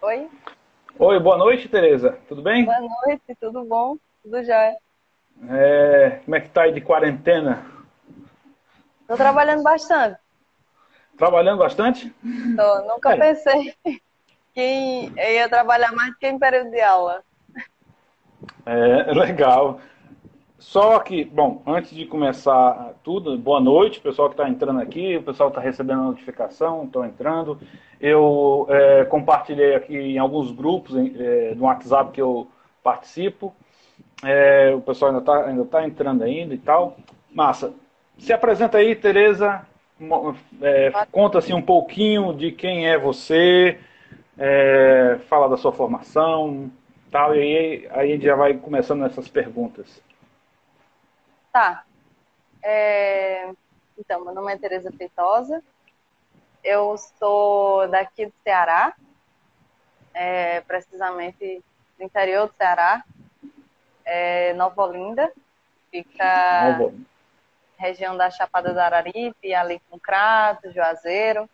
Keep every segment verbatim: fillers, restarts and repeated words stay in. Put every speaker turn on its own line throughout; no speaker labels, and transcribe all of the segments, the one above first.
Oi,
Oi, boa noite, Tereza. Tudo bem?
boa noite, tudo bom? Tudo jóia.
É, como é que tá aí de quarentena?
Tô trabalhando bastante.
Trabalhando bastante?
Tô, nunca
É,
pensei que eu ia trabalhar mais do que em período de aula.
é legal. Só que, bom, antes de começar tudo, boa noite, pessoal que está entrando aqui, o pessoal está recebendo a notificação, estão entrando. Eu é, compartilhei aqui em alguns grupos em, é, do WhatsApp que eu participo. É, o pessoal ainda está ainda tá entrando ainda e tal. Massa. Se apresenta aí, Tereza. Mo- é, conta assim um pouquinho de quem é você, é, fala da sua formação, tal, e aí, aí a gente já vai começando nessas perguntas.
Tá. é, Então, meu nome é Tereza Feitosa. Eu sou daqui do Ceará, é, precisamente do interior do Ceará, é Nova Olinda. Fica
Nova.
região da Chapada do Araripe, ali com Crato, Juazeiro.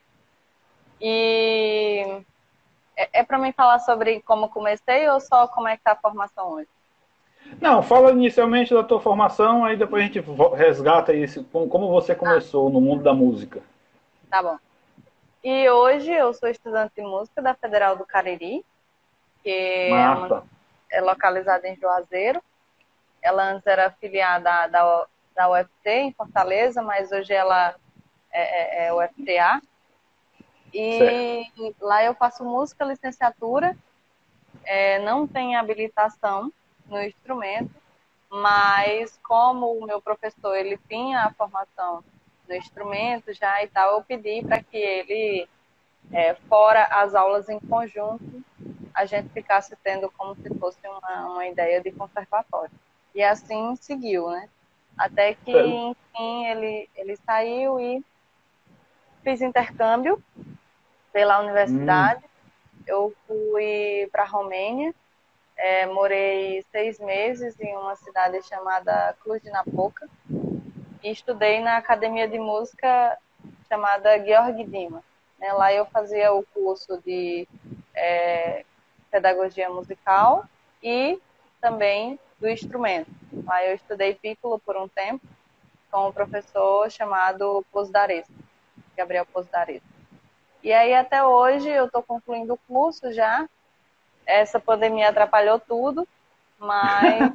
E é, é para mim falar sobre como comecei ou só como é que tá a formação hoje?
Não, fala inicialmente da tua formação, aí depois a gente vo- resgata isso, como como você
Ah,
começou no mundo da música.
tá bom. E hoje eu sou estudante de música da Federal do Cariri, que é, uma,
Massa.
é localizada em Juazeiro. Ela antes era afiliada da, da U F T em Fortaleza, mas hoje ela é, é, é U F T A.
Certo.
E lá eu faço música, licenciatura, é, não tem habilitação no instrumento, mas como o meu professor ele tinha a formação no instrumento já e tal, eu pedi para que ele, é, fora as aulas em conjunto, a gente ficasse tendo como se fosse uma, uma ideia de conservatório. E assim seguiu, né? Até que,
Certo.
enfim, ele, ele saiu e fiz intercâmbio pela
Hum,
universidade. Eu fui para a Romênia, é, morei seis meses em uma cidade chamada Cluj-Napoca e estudei na academia de música chamada Georg Dima. Né? Lá eu fazia o curso de é, pedagogia musical e também do instrumento. Lá eu estudei piccolo por um tempo com um professor chamado Pozdares, Gabriel Pozdares. E aí até hoje eu estou concluindo o curso já. Essa pandemia atrapalhou tudo, mas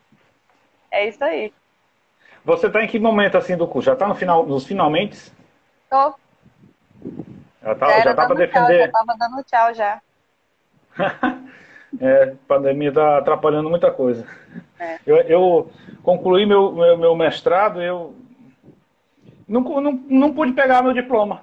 é isso aí.
você está em que momento assim do curso? Já está no final, nos finalmente?
Tô,
Já
já
tá, já
era
tá para
dando tchau, já
defender?
estava dando tchau já.
É, a pandemia está atrapalhando muita coisa.
É.
Eu, eu concluí meu, meu, meu mestrado, eu não, não, não pude pegar meu diploma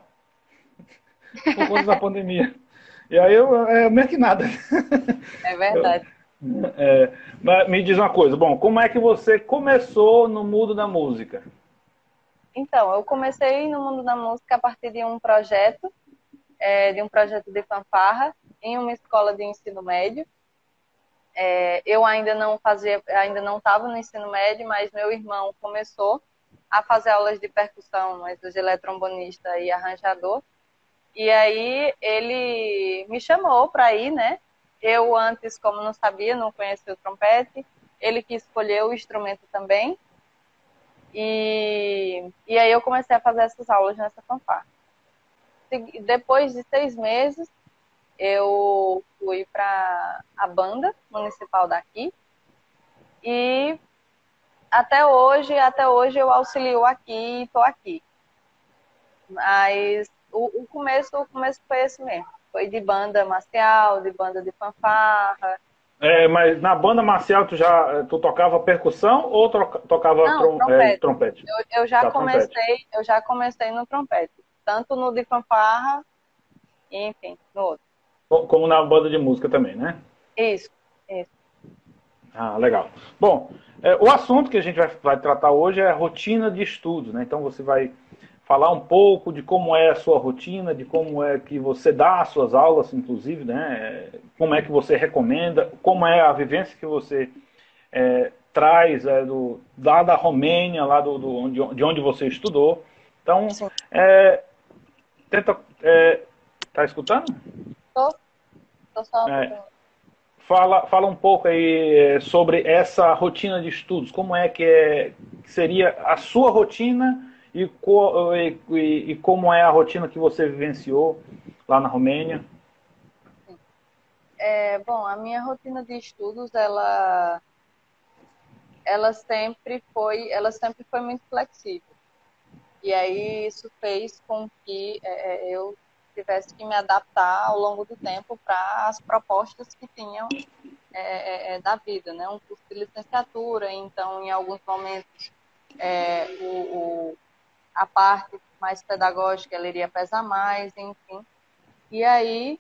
por conta da pandemia. E aí eu, é meio que nada.
É
Eu,
verdade.
é, mas me diz uma coisa, bom, como é que você começou no mundo da música?
Então, eu comecei no mundo da música a partir de um projeto, é, de um projeto de fanfarra, em uma escola de ensino médio. É, eu ainda não fazia, ainda não estava no ensino médio, mas meu irmão começou a fazer aulas de percussão, mas hoje ele é trombonista e arranjador. E aí ele me chamou para ir, né? Eu antes, como não sabia, não conhecia o trompete, ele que escolheu o instrumento também. E, e aí eu comecei a fazer essas aulas nessa fanfarra. Depois de seis meses, eu fui para a banda municipal daqui e até hoje, até hoje eu auxilio aqui e estou aqui. Mas o, o começo, o começo foi esse mesmo. Foi de banda marcial, de banda de fanfarra.
É, mas na banda marcial tu já tu tocava percussão ou troca, tocava
Não,
trom, é,
trompete.
trompete?
Eu, eu já
Já trompete.
comecei, eu já comecei no trompete, tanto no de fanfarra, e, enfim, no outro.
Como na banda de música também, né?
Isso, isso.
Ah, legal. Bom, é, o assunto que a gente vai, vai tratar hoje é a rotina de estudos, né? Então você vai falar um pouco de como é a sua rotina, de como é que você dá as suas aulas, inclusive, né? Como é que você recomenda, como é a vivência que você é, traz é, do, lá da Romênia, lá do, do, de onde você estudou. Então,
Sim.
é, tenta. É, tá escutando?
Tô. Tô só
É,
botando.
fala, fala um pouco aí sobre essa rotina de estudos. Como é que, é, que seria a sua rotina e, co, e, e, e como é a rotina que você vivenciou lá na Romênia?
É, bom, a minha rotina de estudos, ela, ela sempre foi, ela sempre foi muito flexível. E aí isso fez com que é, é, eu tivesse que me adaptar ao longo do tempo para as propostas que tinham é, é, é, da vida, né? Um curso de licenciatura, então em alguns momentos é, o, o, a parte mais pedagógica ela iria pesar mais, enfim. E aí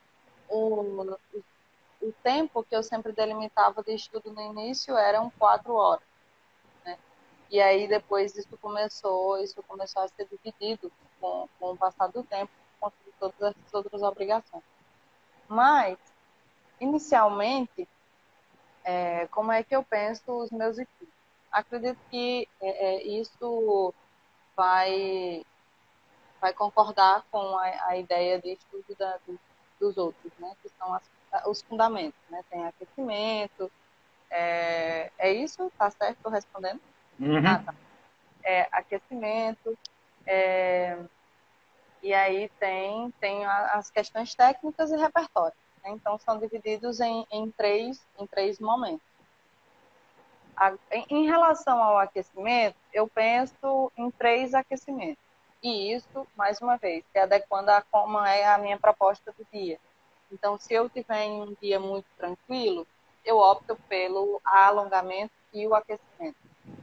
o, o tempo que eu sempre delimitava de estudo no início eram quatro horas, né? E aí depois isso começou, isso começou a ser dividido com, com o passar do tempo, por conta de todas as outras obrigações. Mas, inicialmente, é, como é que eu penso os meus estudos? Acredito que é, é, isso vai, vai concordar com a, a ideia de estudo da, do, dos outros, né? Que são as, os fundamentos, né? Tem aquecimento, é, é isso? Tá certo? Estou respondendo? Ah,
Uhum.
tá. É, aquecimento, é, e aí tem, tem as questões técnicas e repertório, né? Então, são divididos em, em, três, em três momentos. A, em, em relação ao aquecimento, eu penso em três aquecimentos. E isso, mais uma vez, se adequando a como é a minha proposta do dia. Então, se eu tiver em um dia muito tranquilo, eu opto pelo alongamento e o aquecimento.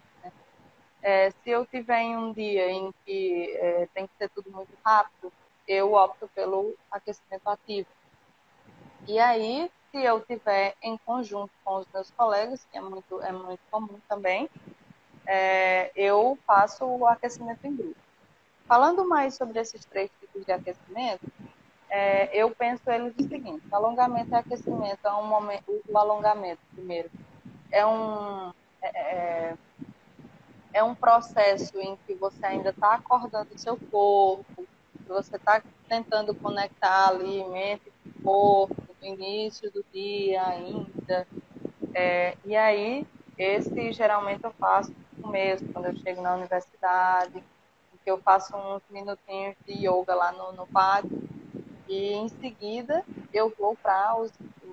É, se eu tiver em um dia em que é, tem que ser tudo muito rápido, eu opto pelo aquecimento ativo. E aí, se eu tiver em conjunto com os meus colegas, que é muito, é muito comum também, é, eu faço o aquecimento em grupo. Falando mais sobre esses três tipos de aquecimento, é, eu penso eles o seguinte: alongamento e aquecimento é um momento, o alongamento primeiro é um é, é um processo em que você ainda está acordando o seu corpo, que você está tentando conectar ali mente com corpo no início do dia ainda. É, e aí, esse geralmente eu faço no começo, quando eu chego na universidade, que eu faço uns minutinhos de yoga lá no, no pátio, e em seguida eu vou para os,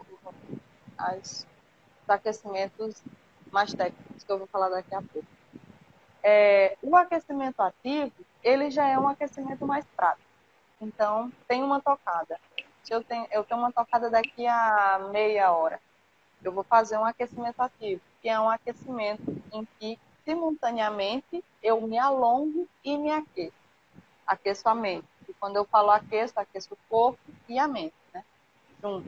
os aquecimentos mais técnicos, que eu vou falar daqui a pouco. É, o aquecimento ativo, ele já é um aquecimento mais prático. Então, tem uma tocada. Se eu tenho, eu tenho uma tocada daqui a meia hora, eu vou fazer um aquecimento ativo, que é um aquecimento em que, simultaneamente, eu me alongo e me aqueço. Aqueço a mente. E quando eu falo aqueço, aqueço o corpo e a mente, né? Junto.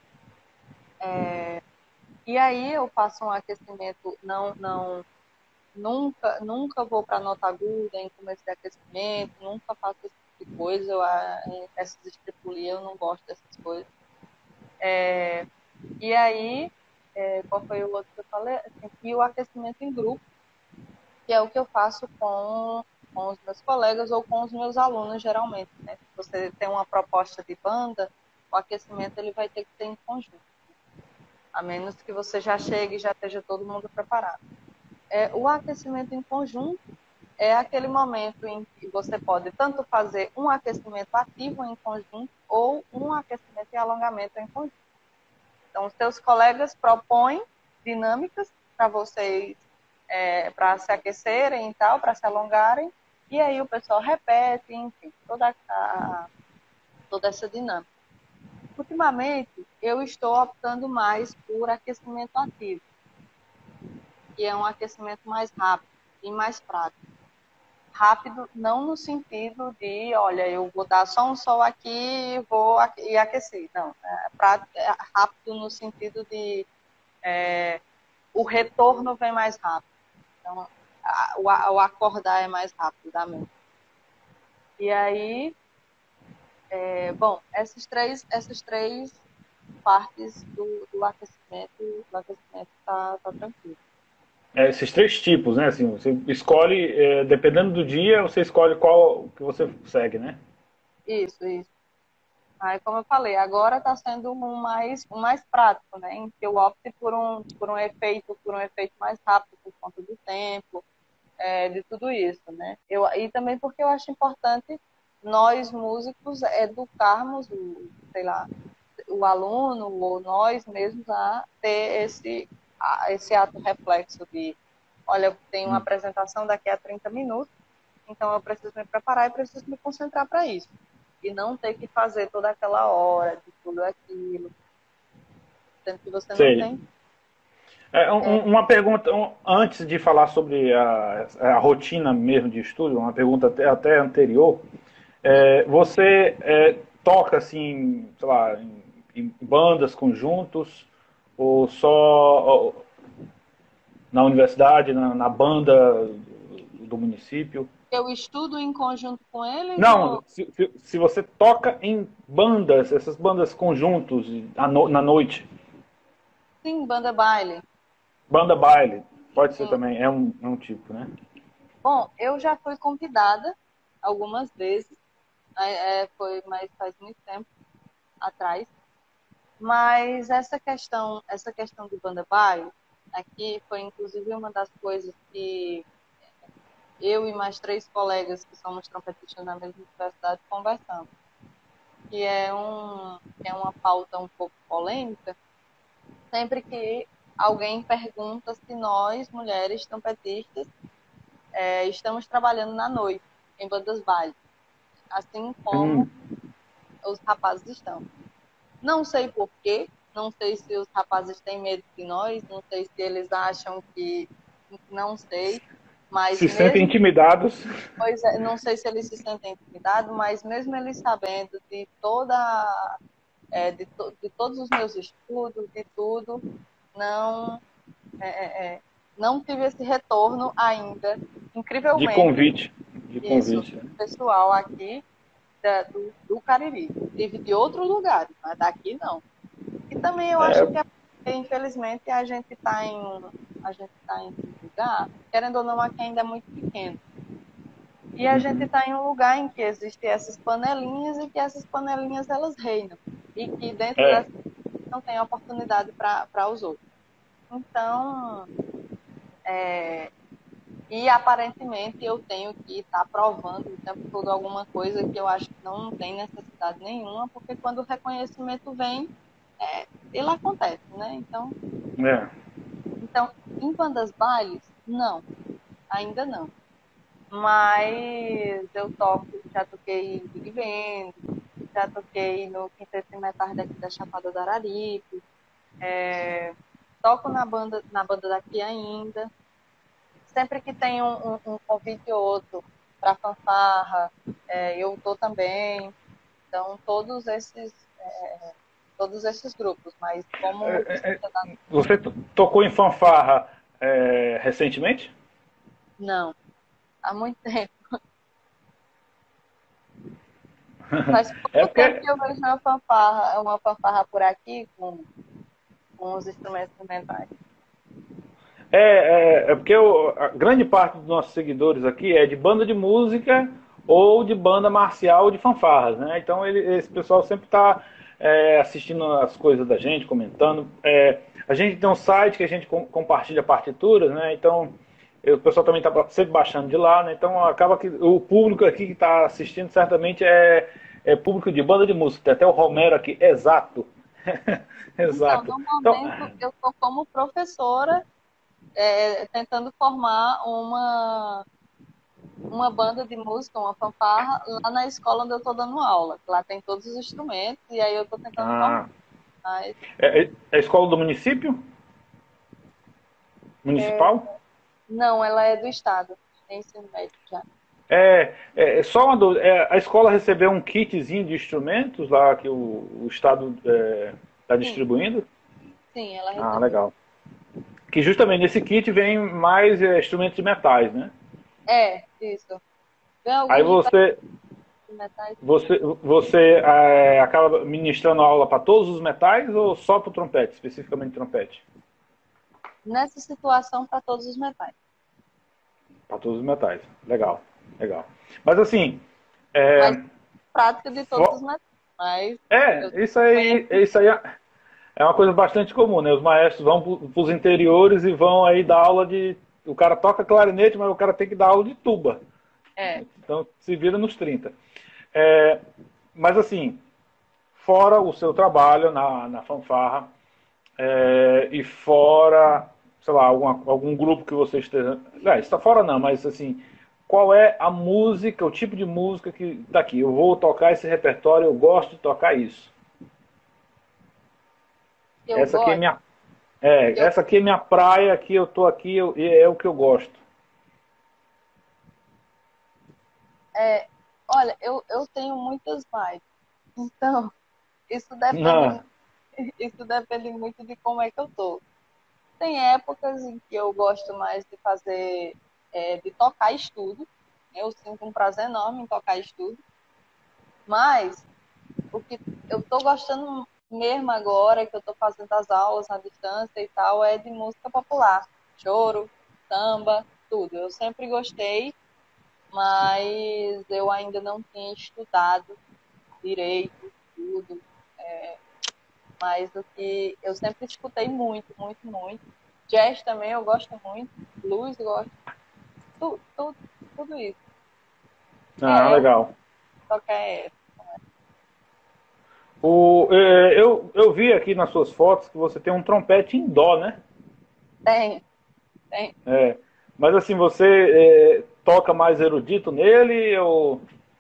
É, e aí eu faço um aquecimento, não, não, nunca, nunca vou para nota aguda em começo de aquecimento, nunca faço esse tipo de coisa, eu, essas estripulias, eu não gosto dessas coisas. É, e aí, é, qual foi o outro que eu falei? Assim, e o aquecimento em grupo, que é o que eu faço com, com os meus colegas ou com os meus alunos, geralmente, né? Se você tem uma proposta de banda, o aquecimento ele vai ter que ser em conjunto, a menos que você já chegue e já esteja todo mundo preparado. É, o aquecimento em conjunto é aquele momento em que você pode tanto fazer um aquecimento ativo em conjunto ou um aquecimento e alongamento em conjunto. Então, seus colegas propõem dinâmicas para vocês, é, para se aquecerem e tal, para se alongarem, e aí o pessoal repete, enfim, toda, a, toda essa dinâmica. Ultimamente, eu estou optando mais por aquecimento ativo, que é um aquecimento mais rápido e mais prático. Rápido, não no sentido de, olha, eu vou dar só um sol aqui e vou e aquecer. Não, é, prático, é rápido no sentido de é, o retorno vem mais rápido. Então, a, o, o acordar é mais rápido da mente. E aí, é, bom, essas três, essas três partes do, do aquecimento, do aquecimento tá, tá tranquilo.
É, esses três tipos, né? Assim, você escolhe, é, dependendo do dia, você escolhe qual que você segue, né?
Isso, isso. Aí, como eu falei, agora está sendo um mais, um mais prático, né? Em que eu opte por um, por um efeito, por um efeito mais rápido por conta do tempo, é, de tudo isso, né? Eu, e também porque eu acho importante nós, músicos, educarmos o, sei lá, o aluno ou nós mesmos a ter esse, a, esse ato reflexo de, olha, eu tenho uma
Hum.
apresentação daqui a trinta minutos, então eu preciso me preparar e preciso me concentrar para isso. E não ter que fazer toda aquela hora de tudo aquilo, sendo que você não
Sei.
tem.
É, um-
É,
um- uma pergunta, um, antes de falar sobre a, a rotina mesmo de estudo, uma pergunta até, até anterior. É, você é, toca assim, sei lá, em, em bandas, conjuntos, ou só na universidade, na, na banda do município?
eu estudo em conjunto com eles
Não,
ou
se, se, se você toca em bandas, essas bandas conjuntos à no- na noite,
sim, banda baile?
banda baile, pode ser
Sim.
também, é um, é um tipo, né?
Bom, eu já fui convidada algumas vezes, é, é, foi, mas faz muito tempo atrás. Mas essa questão, essa questão do banda baile, aqui foi inclusive uma das coisas que eu e mais três colegas que somos trompetistas na mesma universidade conversamos, que é um, que é uma pauta um pouco polêmica, sempre que alguém pergunta se nós, mulheres trompetistas, é, estamos trabalhando na noite, em bandas baile, assim como
Hum,
os rapazes estão. Não sei por quê, não sei se os rapazes têm medo de nós, não sei se eles acham que. Não sei, mas
se sentem
mesmo.
intimidados.
Pois é, não sei se eles se sentem intimidados, mas mesmo eles sabendo de toda. É, de, to, de todos os meus estudos, de tudo, não, é, é, é, não tive esse retorno ainda,
De
incrivelmente,
convite. De
isso,
convite. Né?
pessoal aqui da, do, do Cariri. Tive de outro lugar, mas daqui não. E também eu acho que,
É,
infelizmente, a gente está em, um, a gente tá em um lugar, querendo ou não, aqui ainda é muito pequeno. E a gente
uhum,
está em um lugar em que existem essas panelinhas e que essas panelinhas elas reinam. E que dentro
é,
dessas não tem oportunidade para os outros. Então, é, e aparentemente eu tenho que estar tá provando o tempo todo alguma coisa que eu acho que não tem necessidade nenhuma, porque quando o reconhecimento vem, é, ele acontece, né? Então,
é.
então, em bandas bailes, não, ainda não. Mas eu toco, já toquei em Big Band, já toquei no Quinteto e Metais daqui da Chapada do Araripe, é, toco na banda, na banda daqui ainda. Sempre que tem um, um, um convite ou outro para fanfarra, é, eu tô também. Então, todos esses, é, todos esses grupos, mas como
Você tocou em fanfarra é, recentemente?
não, há muito tempo. Faz
É
pouco tempo
porque
que eu vejo uma fanfarra, uma fanfarra por aqui com, com os instrumentos instrumentais.
é, é, é porque o- a grande parte dos nossos seguidores aqui é de banda de música ou de banda marcial ou de fanfarras, né? Então ele, esse pessoal sempre está é, assistindo as coisas da gente, comentando. É, a gente tem um site que a gente com, compartilha partituras, né? Então o pessoal também está sempre baixando de lá, né? Então acaba que o público aqui que está assistindo certamente é, é público de banda de música. Tem até o Romero aqui, exato.
Então,
Exato.
no
Então,
momento, eu estou como professora, é, tentando formar uma, uma banda de música, uma fanfarra, lá na escola onde eu estou dando aula. Lá tem todos os instrumentos, e aí eu estou tentando formar.
ah,
Mas,
é, é a escola do município?
é,
Municipal?
não, ela é do estado, tem ensino médio já.
É, é, é só uma dúvida. É, a escola recebeu um kitzinho de instrumentos lá que o, o Estado está
Sim,
distribuindo?
sim, ela
Ah,
recebeu.
legal. Que justamente nesse kit vem mais é, instrumentos de metais, né?
É, isso. Tem
Aí
alguns de
você,
metais.
você, você é, acaba ministrando aula para todos os metais ou só para o trompete, especificamente trompete?
Nessa situação, para todos os metais.
Para todos os metais. Legal, legal. Mas assim,
Mas
é,
prática de todos os
fo-
metais. Mas eu
É, isso aí,
conheci.
isso aí é é uma coisa bastante comum, né? Os maestros vão para os interiores e vão aí dar aula de. O cara toca clarinete, mas o cara tem que dar aula de tuba.
É,
Então se vira nos trinta. É, mas assim, fora o seu trabalho na, na fanfarra, é, e fora, sei lá, alguma, algum grupo que você esteja. É, está fora não, mas assim, qual é a música, o tipo de música que tá aqui? Eu vou tocar esse repertório, eu gosto de tocar isso.
eu
Essa aqui é
gosto.
minha, é,
Eu,
essa aqui é minha praia, aqui eu tô aqui eu, e é o que eu gosto.
é, olha, eu, eu tenho muitas vibes. Então, isso depende,
Não,
mu- isso depende muito de como é que eu tô. Tem épocas em que eu gosto mais de fazer, é, de tocar estudo. Eu sinto um prazer enorme em tocar estudo. Mas o que eu tô gostando mesmo agora, que eu tô fazendo as aulas na distância e tal, é de música popular. Choro, samba, tudo. Eu sempre gostei, mas eu ainda não tinha estudado direito, tudo. Mas o que eu sempre escutei muito, muito, muito. Jazz também eu gosto muito. Blues eu gosto. Tudo, tudo, tudo isso.
ah,
É, eu
legal.
só que é,
O, é, eu, eu vi aqui nas suas fotos que você tem um trompete em dó, né?
tem, tem.
É. Mas assim, você é, toca mais erudito nele ou,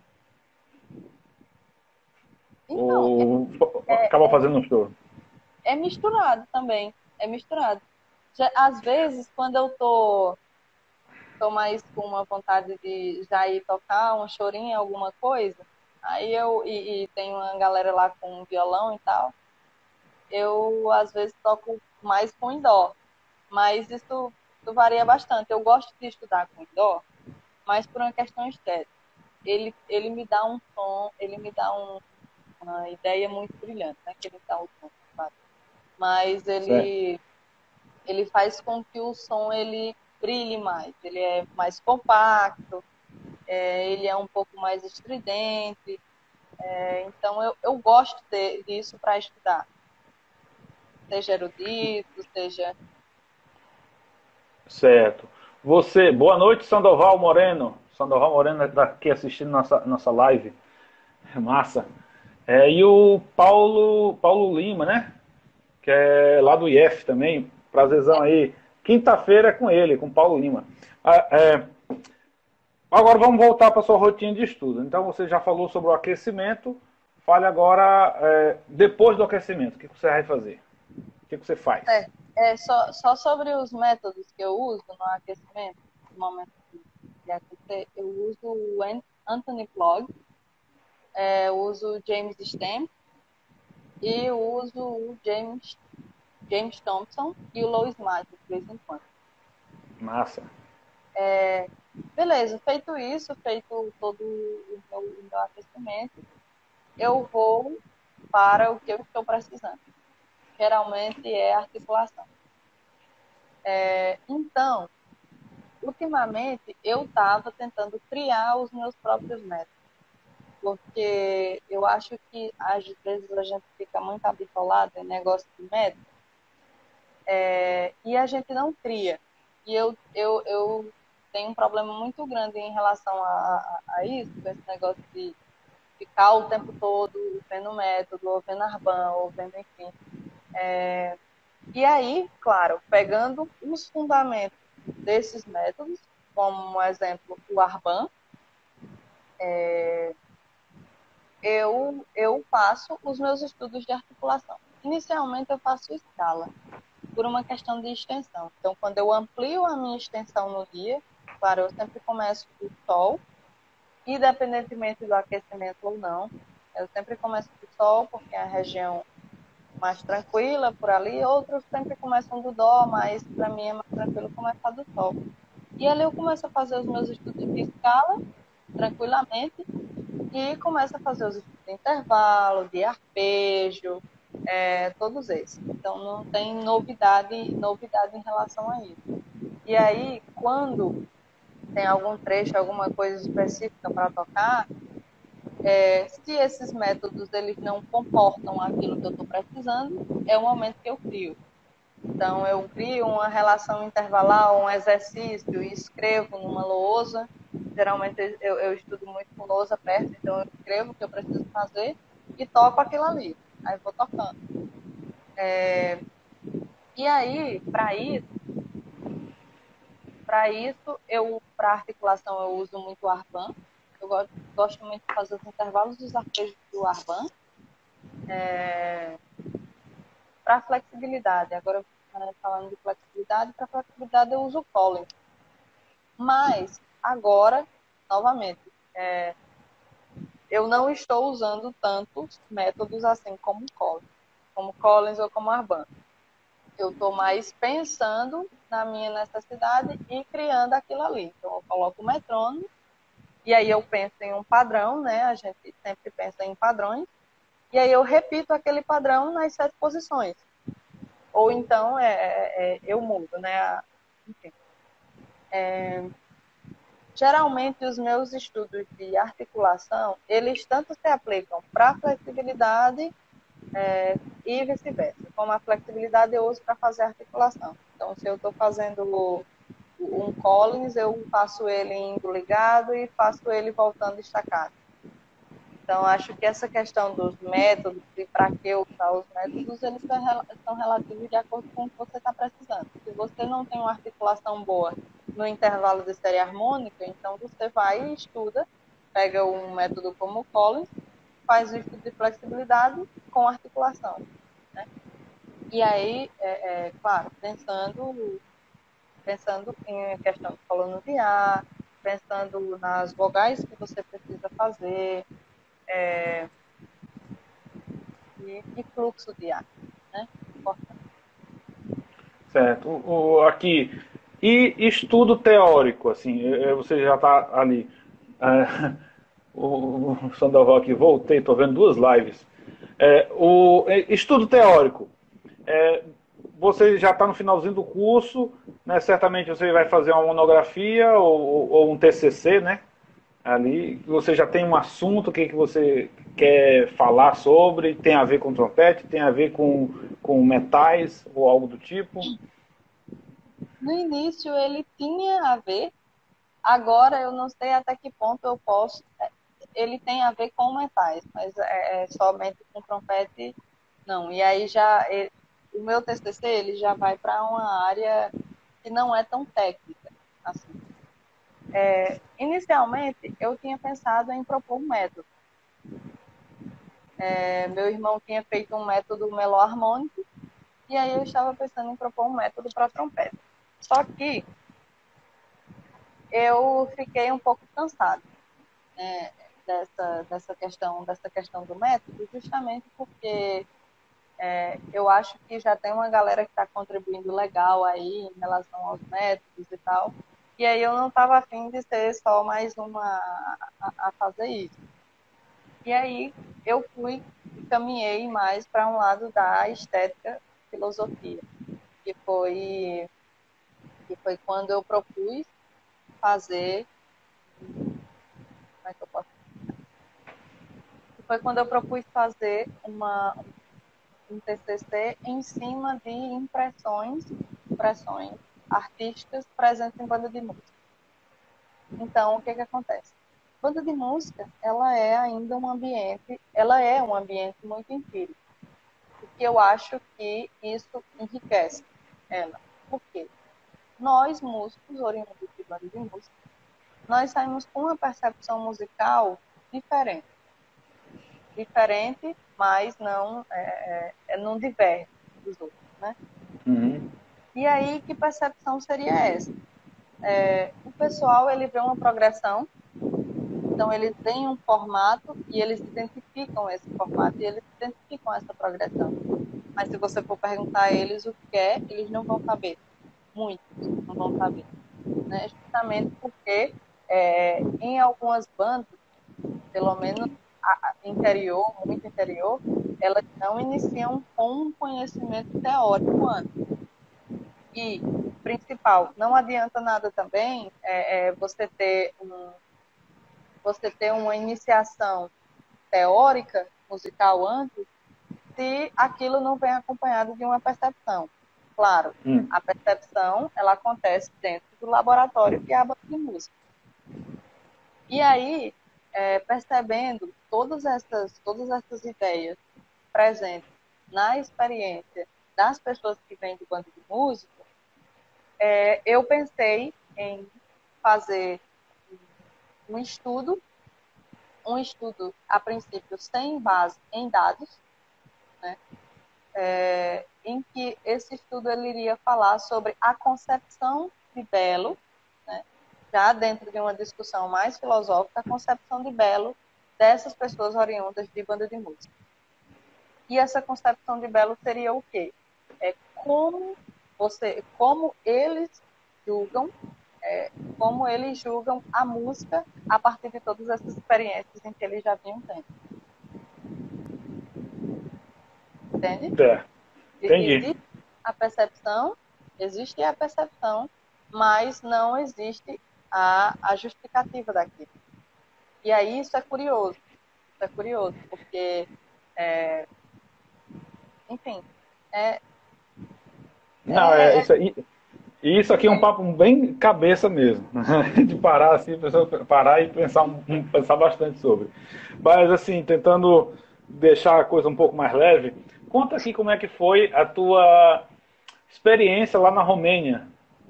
Então,
ou
é,
acaba fazendo um show?
é misturado também. É misturado. Já, às vezes, quando eu tô, tô mais com uma vontade de já ir tocar um chorinho, alguma coisa, aí eu, e, e tem uma galera lá com violão e tal, eu às vezes toco mais com indó. Mas isso, isso varia bastante. Eu gosto de estudar com indó, mas por uma questão estética. Ele, ele me dá um som, ele me dá um, uma ideia muito brilhante, né? Que ele dá o som, claro. Mas
Certo.
ele ele faz com que o som ele brilhe mais. Ele é mais compacto, é, ele é um pouco mais estridente. É, então eu, eu gosto de, disso para estudar, seja erudito, seja.
Certo. Você, boa noite, Sandoval Moreno. Sandoval Moreno está aqui assistindo nossa, nossa live. Massa. É, e o Paulo, Paulo Lima, né? Que é lá do I F também. Prazerzão aí. Quinta-feira é com ele, com o Paulo Lima. Ah, é, agora vamos voltar para a sua rotina de estudo. Então você já falou sobre o aquecimento. Fale agora, é, depois do aquecimento, o que você vai fazer? O que você faz?
É, é só, só sobre os métodos que eu uso no aquecimento, no momento de aquecer, eu uso o Anthony Blog, é, eu uso o James Stamp e eu uso o James, James Thompson e o Lois Matt, de vez em quando.
Massa.
Beleza, feito isso, feito todo o meu, o meu aquecimento, eu vou para o que eu estou precisando. Geralmente é articulação. É, então, ultimamente, eu estava tentando criar os meus próprios métodos, porque eu acho que às vezes a gente fica muito habitolado em negócio de método, é, e a gente não cria. E eu, eu, eu tenho um problema muito grande em relação a, a, a isso, com esse negócio de ficar o tempo todo vendo método, ou vendo Arban, ou vendo, enfim. E aí, claro, pegando os fundamentos desses métodos, como um exemplo o Arban, eu, eu faço os meus estudos de articulação. Inicialmente eu faço escala, por uma questão de extensão. Então, quando eu amplio a minha extensão no dia, claro, eu sempre começo do sol, independentemente do aquecimento ou não, eu sempre começo do sol, porque é a região mais tranquila por ali, outros sempre começam do dó, mas para mim é mais tranquilo começar do sol. E ali eu começo a fazer os meus estudos de escala, tranquilamente, e começo a fazer os estudos de intervalo, de arpejo, é, todos esses. Então não tem novidade, novidade em relação a isso. E aí, quando tem algum trecho, alguma coisa específica para tocar, É, se esses métodos eles não comportam aquilo que eu estou precisando, é o momento que eu crio. Então, eu crio uma relação intervalar, um exercício, e escrevo numa lousa. Geralmente, eu, eu estudo muito com lousa perto, então eu escrevo o que eu preciso fazer e toco aquilo ali. Aí vou tocando. É, e aí, para isso, para isso, eu, para articulação, eu uso muito o Arban. Eu gosto, gosto muito de fazer os intervalos dos arpejos do Arban. É, para flexibilidade, agora falando de flexibilidade, para flexibilidade eu uso o Collins. Mas, agora, novamente, é, eu não estou usando tantos métodos assim como Collins, como Collins ou como Arban. Eu estou mais pensando na minha necessidade e criando aquilo ali. Então, eu coloco o metrônomo, e aí eu penso em um padrão, né? A gente sempre pensa em padrões, e aí eu repito aquele padrão nas sete posições. Ou então é, é, eu mudo, né? Enfim. É, geralmente os meus estudos de articulação, eles tanto se aplicam para flexibilidade é, e vice-versa. Como a flexibilidade eu uso para fazer articulação. Então, se eu estou fazendo um Collins, eu faço ele indo ligado e faço ele voltando estacado. Então, acho que essa questão dos métodos e para que usar os métodos, eles são relativos de acordo com o que você está precisando. Se você não tem uma articulação boa no intervalo de série harmônica, então você vai e estuda, pega um método como o Collins, faz o estudo de flexibilidade com articulação, né? E aí, é, é, claro, pensando, pensando em questão de coluna de ar, pensando nas vogais que você precisa fazer, é, e, e fluxo de ar, né? Importante.
Certo. O, o- aqui. E estudo teórico, assim, é, é, você já está ali. É, o, o Sandoval aqui, voltei, estou vendo duas lives. É, o é, estudo teórico. É, você já está no finalzinho do curso, né? Certamente você vai fazer uma monografia ou, ou um T C C, né? Ali você já tem um assunto que, que você quer falar sobre, tem a ver com trompete, tem a ver com, com metais ou algo do tipo.
No início ele tinha a ver, agora eu não sei até que ponto eu posso. Ele tem a ver com metais, mas é, é somente com trompete, não. E aí já ele, o meu T C C ele já vai para uma área que não é tão técnica, assim. É, inicialmente eu tinha pensado em propor um método. É, meu irmão tinha feito um método meloharmônico e aí eu estava pensando em propor um método para trompete. Só que eu fiquei um pouco cansada, né, dessa, dessa, questão, dessa questão do método, justamente porque é, eu acho que já tem uma galera que está contribuindo legal aí em relação aos métodos e tal, e aí eu não estava afim de ser só mais uma a, a fazer isso. E aí eu fui e caminhei mais para um lado da estética filosofia, que foi, que foi quando eu propus fazer. Como é que eu posso foi quando eu propus fazer uma, um T C C em cima de impressões, impressões artísticas presentes em banda de música. Então, o que que acontece? Banda de música, ela é ainda um ambiente, ela é um ambiente muito empírico. O que eu acho que isso enriquece ela. Por quê? Nós, músicos, oriundos de banda de música, nós saímos com uma percepção musical diferente. Diferente, mas não, é, é, não diverge dos outros, né?
Uhum.
E aí, que percepção seria essa? É, o pessoal, ele vê uma progressão, então eles veem um formato e eles identificam esse formato e eles identificam essa progressão. Mas se você for perguntar a eles o que é, eles não vão saber. Muitos não vão saber, né? Justamente porque é, em algumas bandas, pelo menos a, a interior, muito interior, elas não iniciam com um conhecimento teórico antes. E, principal, não adianta nada também é, é, você ter um, você ter uma iniciação teórica, musical antes, se aquilo não vem acompanhado de uma percepção. Claro,
Hum.
a percepção, ela acontece dentro do laboratório que é a banda de música. E aí, é, percebendo todas essas, todas essas ideias presentes na experiência das pessoas que vêm do bando de música, é, eu pensei em fazer um estudo, um estudo, a princípio, sem base em dados, né? É, em que esse estudo ele iria falar sobre a concepção de belo, né? Já dentro de uma discussão mais filosófica, a concepção de belo dessas pessoas oriundas de banda de música. E essa concepção de belo seria o quê? É como, você, como eles julgam, é, como eles julgam a música a partir de todas essas experiências em que eles já vinham tendo. Entende?
É. Entendi.
Existe a percepção, existe a percepção, mas não existe a, a justificativa daquilo. E aí isso é curioso, isso é curioso, porque, é, enfim, é,
Não, é
é, é
isso aí. E isso aqui é um papo bem cabeça mesmo, de parar assim, a pessoa parar e pensar, um- pensar bastante sobre. Mas assim, tentando deixar a coisa um pouco mais leve, conta aqui como é que foi a tua experiência lá na Romênia.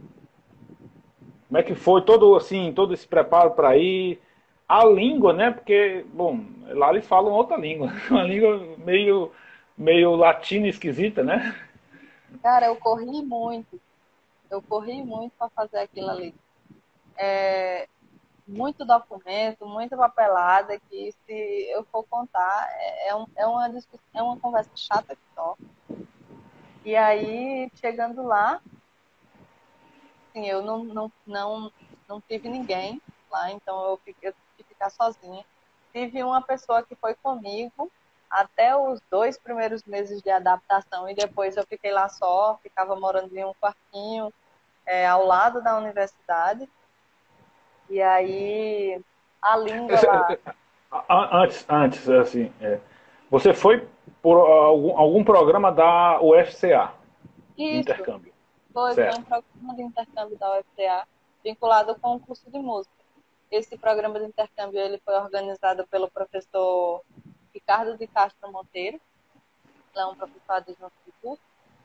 Como é que foi todo assim, todo esse preparo para ir? A língua, né? Porque, bom, lá eles falam outra língua, uma língua meio meio latina esquisita, né?
cara, eu corri muito, eu corri muito para fazer aquilo ali. É, muito documento, muita papelada, que se eu for contar, é, é um- é uma, discuss- é uma conversa chata que só. E aí, chegando lá, assim, eu não, não, não, não tive ninguém lá, então eu, fiquei, eu tive que ficar sozinha. Tive uma pessoa que foi comigo até os dois primeiros meses de adaptação, e depois eu fiquei lá só, ficava morando em um quartinho, é, ao lado da universidade. E aí, a língua lá.
Antes, antes assim, é, você foi por algum, algum programa da U F C A de
Isso,
intercâmbio,
foi, foi um
certo?
programa de intercâmbio da U F C A, vinculado com o curso de música. Esse programa de intercâmbio ele foi organizado pelo professor Ricardo de Castro Monteiro, ele é um professor adjunto de curso,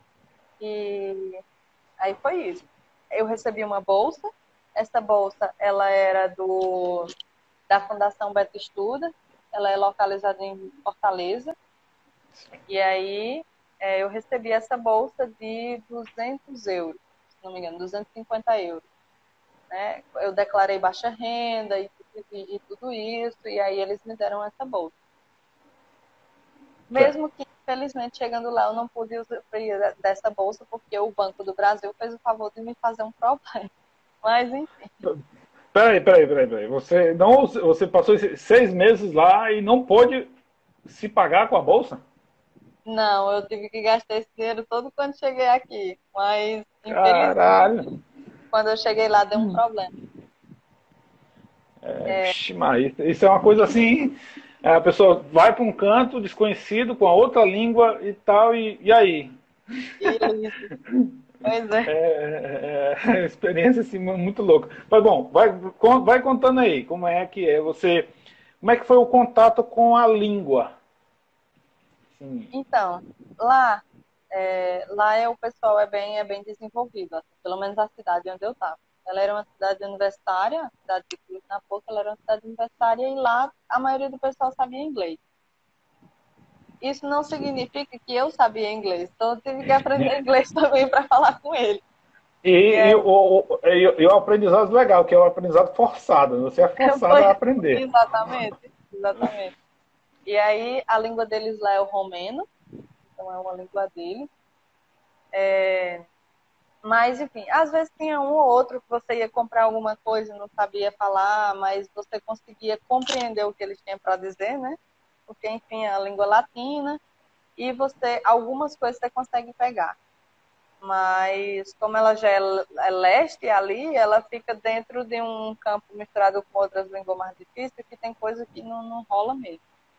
e aí foi isso. Eu recebi uma bolsa, essa bolsa ela era do, da Fundação Beto Estuda, ela é localizada em Fortaleza, e aí é, eu recebi essa bolsa de duzentos euros, se não me engano, duzentos e cinquenta euros. Né? Eu declarei baixa renda e, e, e tudo isso, e aí eles me deram essa bolsa.
Certo.
Mesmo que, infelizmente, chegando lá, eu não pude usufruir dessa bolsa, porque o Banco do Brasil fez o favor de me fazer um problema. Mas, enfim.
Peraí, peraí, peraí, peraí. Você não, você passou esses seis meses lá e não pôde se pagar com a bolsa?
Não, eu tive que gastar esse dinheiro todo quando cheguei aqui. Mas, infelizmente,
Caralho.
quando eu cheguei lá, deu um problema.
É, vixe, mas isso, isso é uma coisa assim. A pessoa vai para um canto desconhecido com a outra língua e tal, e, e aí?
Isso. Pois
É,
é.
é, é, experiência assim, muito louca. Mas bom, vai, vai contando aí como é que é você, como é que foi o contato com a língua? Sim.
Então, lá, é, lá é, o pessoal é bem, é bem desenvolvido, assim, pelo menos a cidade onde eu estava. Ela era uma cidade universitária, a cidade de Cluj-Napoca, ela era uma cidade universitária e lá a maioria do pessoal sabia inglês. Isso não significa que eu sabia inglês, então eu tive que aprender inglês também para falar com ele.
E,
E
e,
é,
o, o, e, e o aprendizado legal, que é o aprendizado forçado. Você é forçado
foi,
a aprender.
exatamente, exatamente. E aí a língua deles lá é o romeno, então é uma língua deles. É, mas, enfim, às vezes tinha um ou outro que você ia comprar alguma coisa e não sabia falar, mas você conseguia compreender o que eles tinham para dizer, né? Porque, enfim, é a língua latina e você, algumas coisas você consegue pegar. Mas, como ela já é é leste ali, ela fica dentro de um campo misturado com outras línguas mais difíceis, que tem coisa que não, não rola mesmo.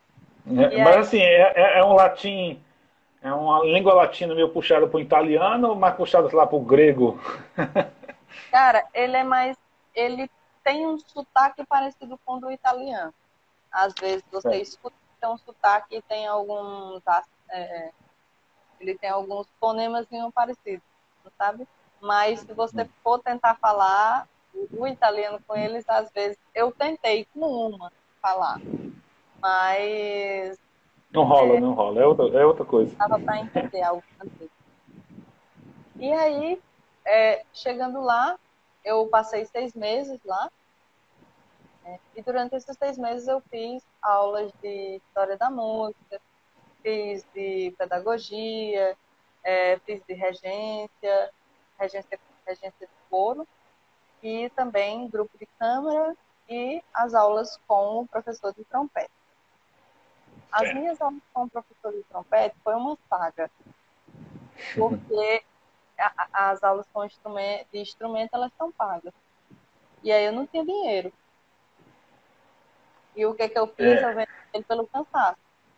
É,
E
mas
aí,
assim, é, é- é um latim, é uma língua latina meio puxada para o italiano ou mais puxada, sei lá, para o grego?
cara, ele é mais. Ele tem um sotaque parecido com o do italiano. Às vezes você
É.
escuta que tem um sotaque e tem alguns. Tá, é, ele tem alguns fonemas parecidos, sabe? Mas se você for tentar falar o, o italiano com eles, às vezes. Eu tentei com uma falar, mas
Não rola, não rola. É outra, é outra coisa.
dava para entender algumas vezes. E aí, é, chegando lá, eu passei seis meses lá. E durante esses seis meses eu fiz aulas de história da música, fiz de pedagogia, é, fiz de regência, regência, regência de coro, e também grupo de câmara e as aulas com o professor de trompete. As
Certo.
minhas aulas com o professor de trompete foi uma saga, porque a, a, as aulas com instrumento, de instrumento elas são pagas. E aí eu não tinha dinheiro. E o que, que eu fiz? Eu
É,
vendi ele pelo cansaço.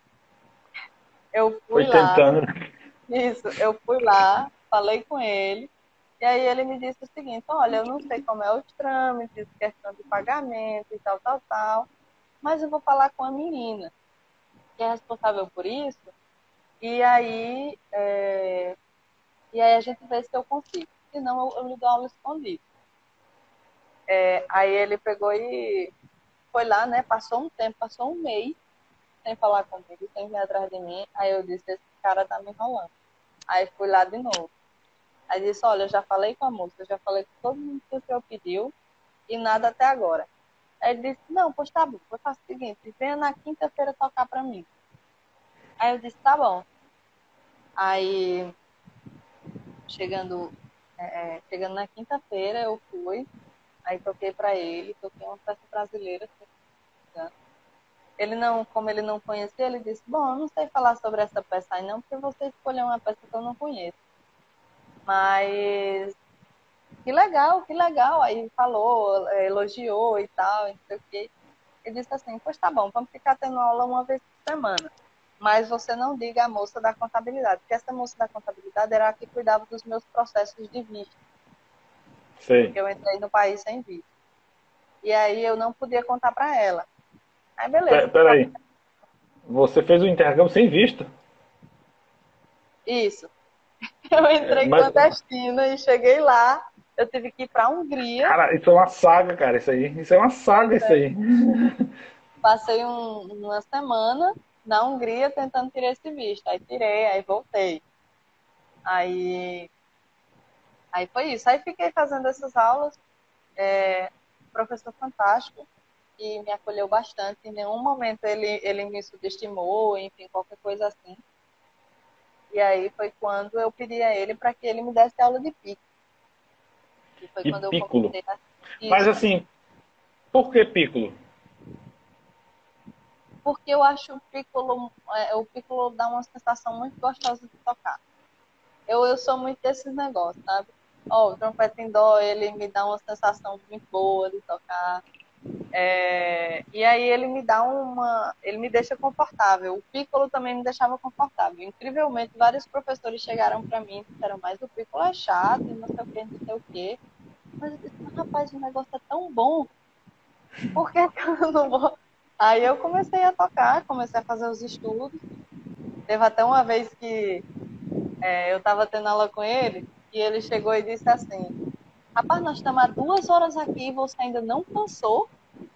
Eu
foi
fui lá,
tentando.
isso, eu fui lá, falei com ele, e aí ele me disse o seguinte: olha, eu não sei como é os trâmites, questão de pagamento e tal, tal, tal, mas eu vou falar com a menina que é responsável por isso, e aí, é, e aí a gente vê se eu consigo. Senão eu, eu lhe dou aula escondida. É, aí ele pegou e foi lá, né? Passou um tempo, passou um mês sem falar comigo, sem vir atrás de mim. Aí eu disse: esse cara tá me enrolando. Aí fui lá de novo. Aí disse: olha, eu já falei com a moça, eu já falei com todo mundo que o senhor pediu e nada até agora. Aí ele disse: não, pois tá bom, vou fazer o seguinte, venha na quinta-feira tocar pra mim. Aí eu disse: tá bom. Aí, chegando, é, chegando na quinta-feira, eu fui, aí toquei pra ele, toquei uma peça brasileira, se não me engano. Ele não, como ele não conhecia, ele disse: bom, eu não sei falar sobre essa peça aí não, porque você escolheu uma peça que eu não conheço. Mas que legal, que legal. Aí falou, é, elogiou e tal, e não sei o quê. Ele disse assim: pois tá bom, vamos ficar tendo aula uma vez por semana. Mas você não diga à moça da contabilidade, porque essa moça da contabilidade era a que cuidava dos meus processos de visto,
Sei.
porque eu entrei no país sem visto. E aí eu não podia contar para ela. Aí beleza,
Pe-
fui pra...
Peraí. Você fez o intercâmbio sem visto.
Isso. Eu
É,
entrei
mas,
clandestina e cheguei lá. Eu tive que ir para a Hungria.
cara, isso é uma saga, cara, isso aí. Isso é uma saga, isso aí.
Passei um, uma semana na Hungria tentando tirar esse visto. Aí tirei, aí voltei. Aí, aí foi isso. Aí fiquei fazendo essas aulas. É, professor fantástico e me acolheu bastante. Em nenhum momento ele, ele me subestimou, enfim, qualquer coisa assim. E aí foi quando eu pedi a ele para que ele me desse aula de pico. E foi
E
quando eu
Piccolo.
comecei a...
Mas
Isso.
assim, por que Piccolo?
Porque eu acho o piccolo, é, o piccolo dá uma sensação muito gostosa de tocar. Eu, eu sou muito desses negócios, sabe? Ó, o trompete em dó, ele me dá uma sensação muito boa de tocar. É, e aí ele me dá uma, ele me deixa confortável. O piccolo também me deixava confortável. Incrivelmente, vários professores chegaram para mim e disseram: mas o piccolo é chato, e não sei o que, não sei o quê. Mas eu disse: mas, rapaz, o negócio é tão bom, por que que eu não vou? Aí eu comecei a tocar, comecei a fazer os estudos. Teve até uma vez que é, eu estava tendo aula com ele e ele chegou e disse assim: rapaz, nós estamos há duas horas aqui e você ainda não cansou?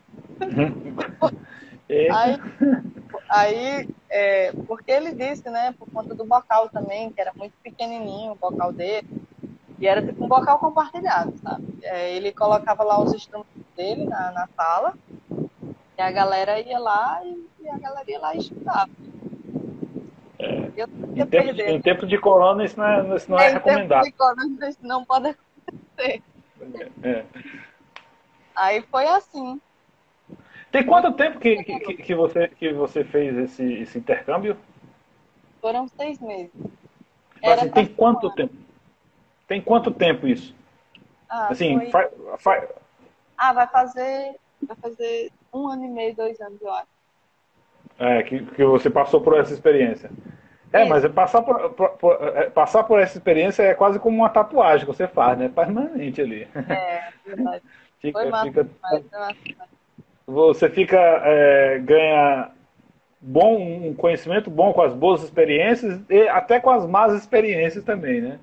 Eita.
Aí Aí, é, porque ele disse, né, por conta do bocal também, que era muito pequenininho o bocal dele, e era tipo um bocal compartilhado, sabe? É, ele colocava lá os instrumentos dele na, na sala, e a galera ia lá e, e a galera ia lá e escutava. Eu não
Em
ia
tempo de,
perder,
em tempo de corona, isso não é, isso não é
né? Em tempo
recomendado.
de corona isso não pode acontecer.
É.
Aí foi assim,
Tem
muito
quanto tempo que, que, que, você, que você fez esse, esse intercâmbio?
foram seis meses.
Tipo
Era
assim,
para
tem
ser um
quanto
ano.
tempo? Tem quanto tempo isso?
Ah,
Assim,
foi.
fa,
Ah, vai fazer, vai fazer um ano e meio, dois anos, eu acho.
É, que, que você passou por essa experiência. É, mas
Isso,
é passar por, por- por- é, passar por essa experiência é quase como uma tatuagem que você faz, né? Permanente ali.
é verdade. Foi
Fica,
massa
fica,
demais, foi massa demais.
você fica, é, ganha bom, um conhecimento bom com as boas experiências e até com as más experiências também, né?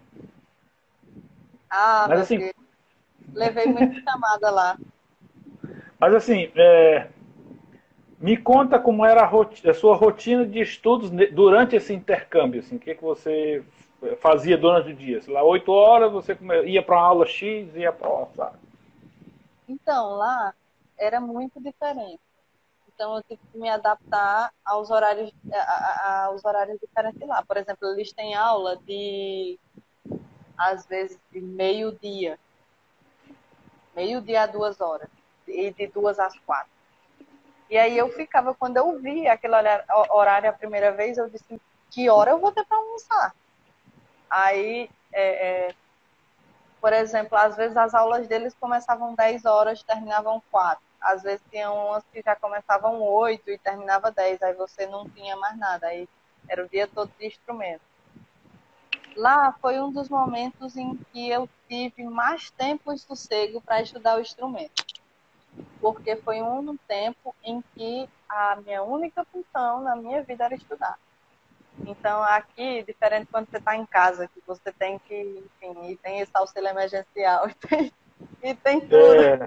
Ah,
Mas
meu
assim,
Deus, levei muita chamada lá.
mas assim, é, me conta como era a, roti- a sua rotina de estudos ne- durante esse intercâmbio, assim, o que, que você fazia durante o dia? Sei lá, oito horas você come- ia para uma aula X, ia para outra.
Então, lá era muito diferente. Então, eu tive que me adaptar aos horários, a- a- aos horários diferentes lá. Por exemplo, eles têm aula de, às vezes, de meio-dia, meio-dia a duas horas, e de duas às quatro. E aí eu ficava, quando eu vi aquele horário horário a primeira vez, eu disse, que hora eu vou ter para almoçar? Aí, é, é, por exemplo, às vezes as aulas deles começavam dez horas, terminavam quatro. Às vezes tinham umas que já começavam oito e terminava dez, aí você não tinha mais nada, aí era o dia todo de instrumento. Lá foi um dos momentos em que eu tive mais tempo e sossego para estudar o instrumento, porque foi um tempo em que a minha única função na minha vida era estudar. Então, aqui, diferente quando você está em casa, que você tem que, enfim, e tem esse auxílio emergencial, e tem, e tem tudo.
É,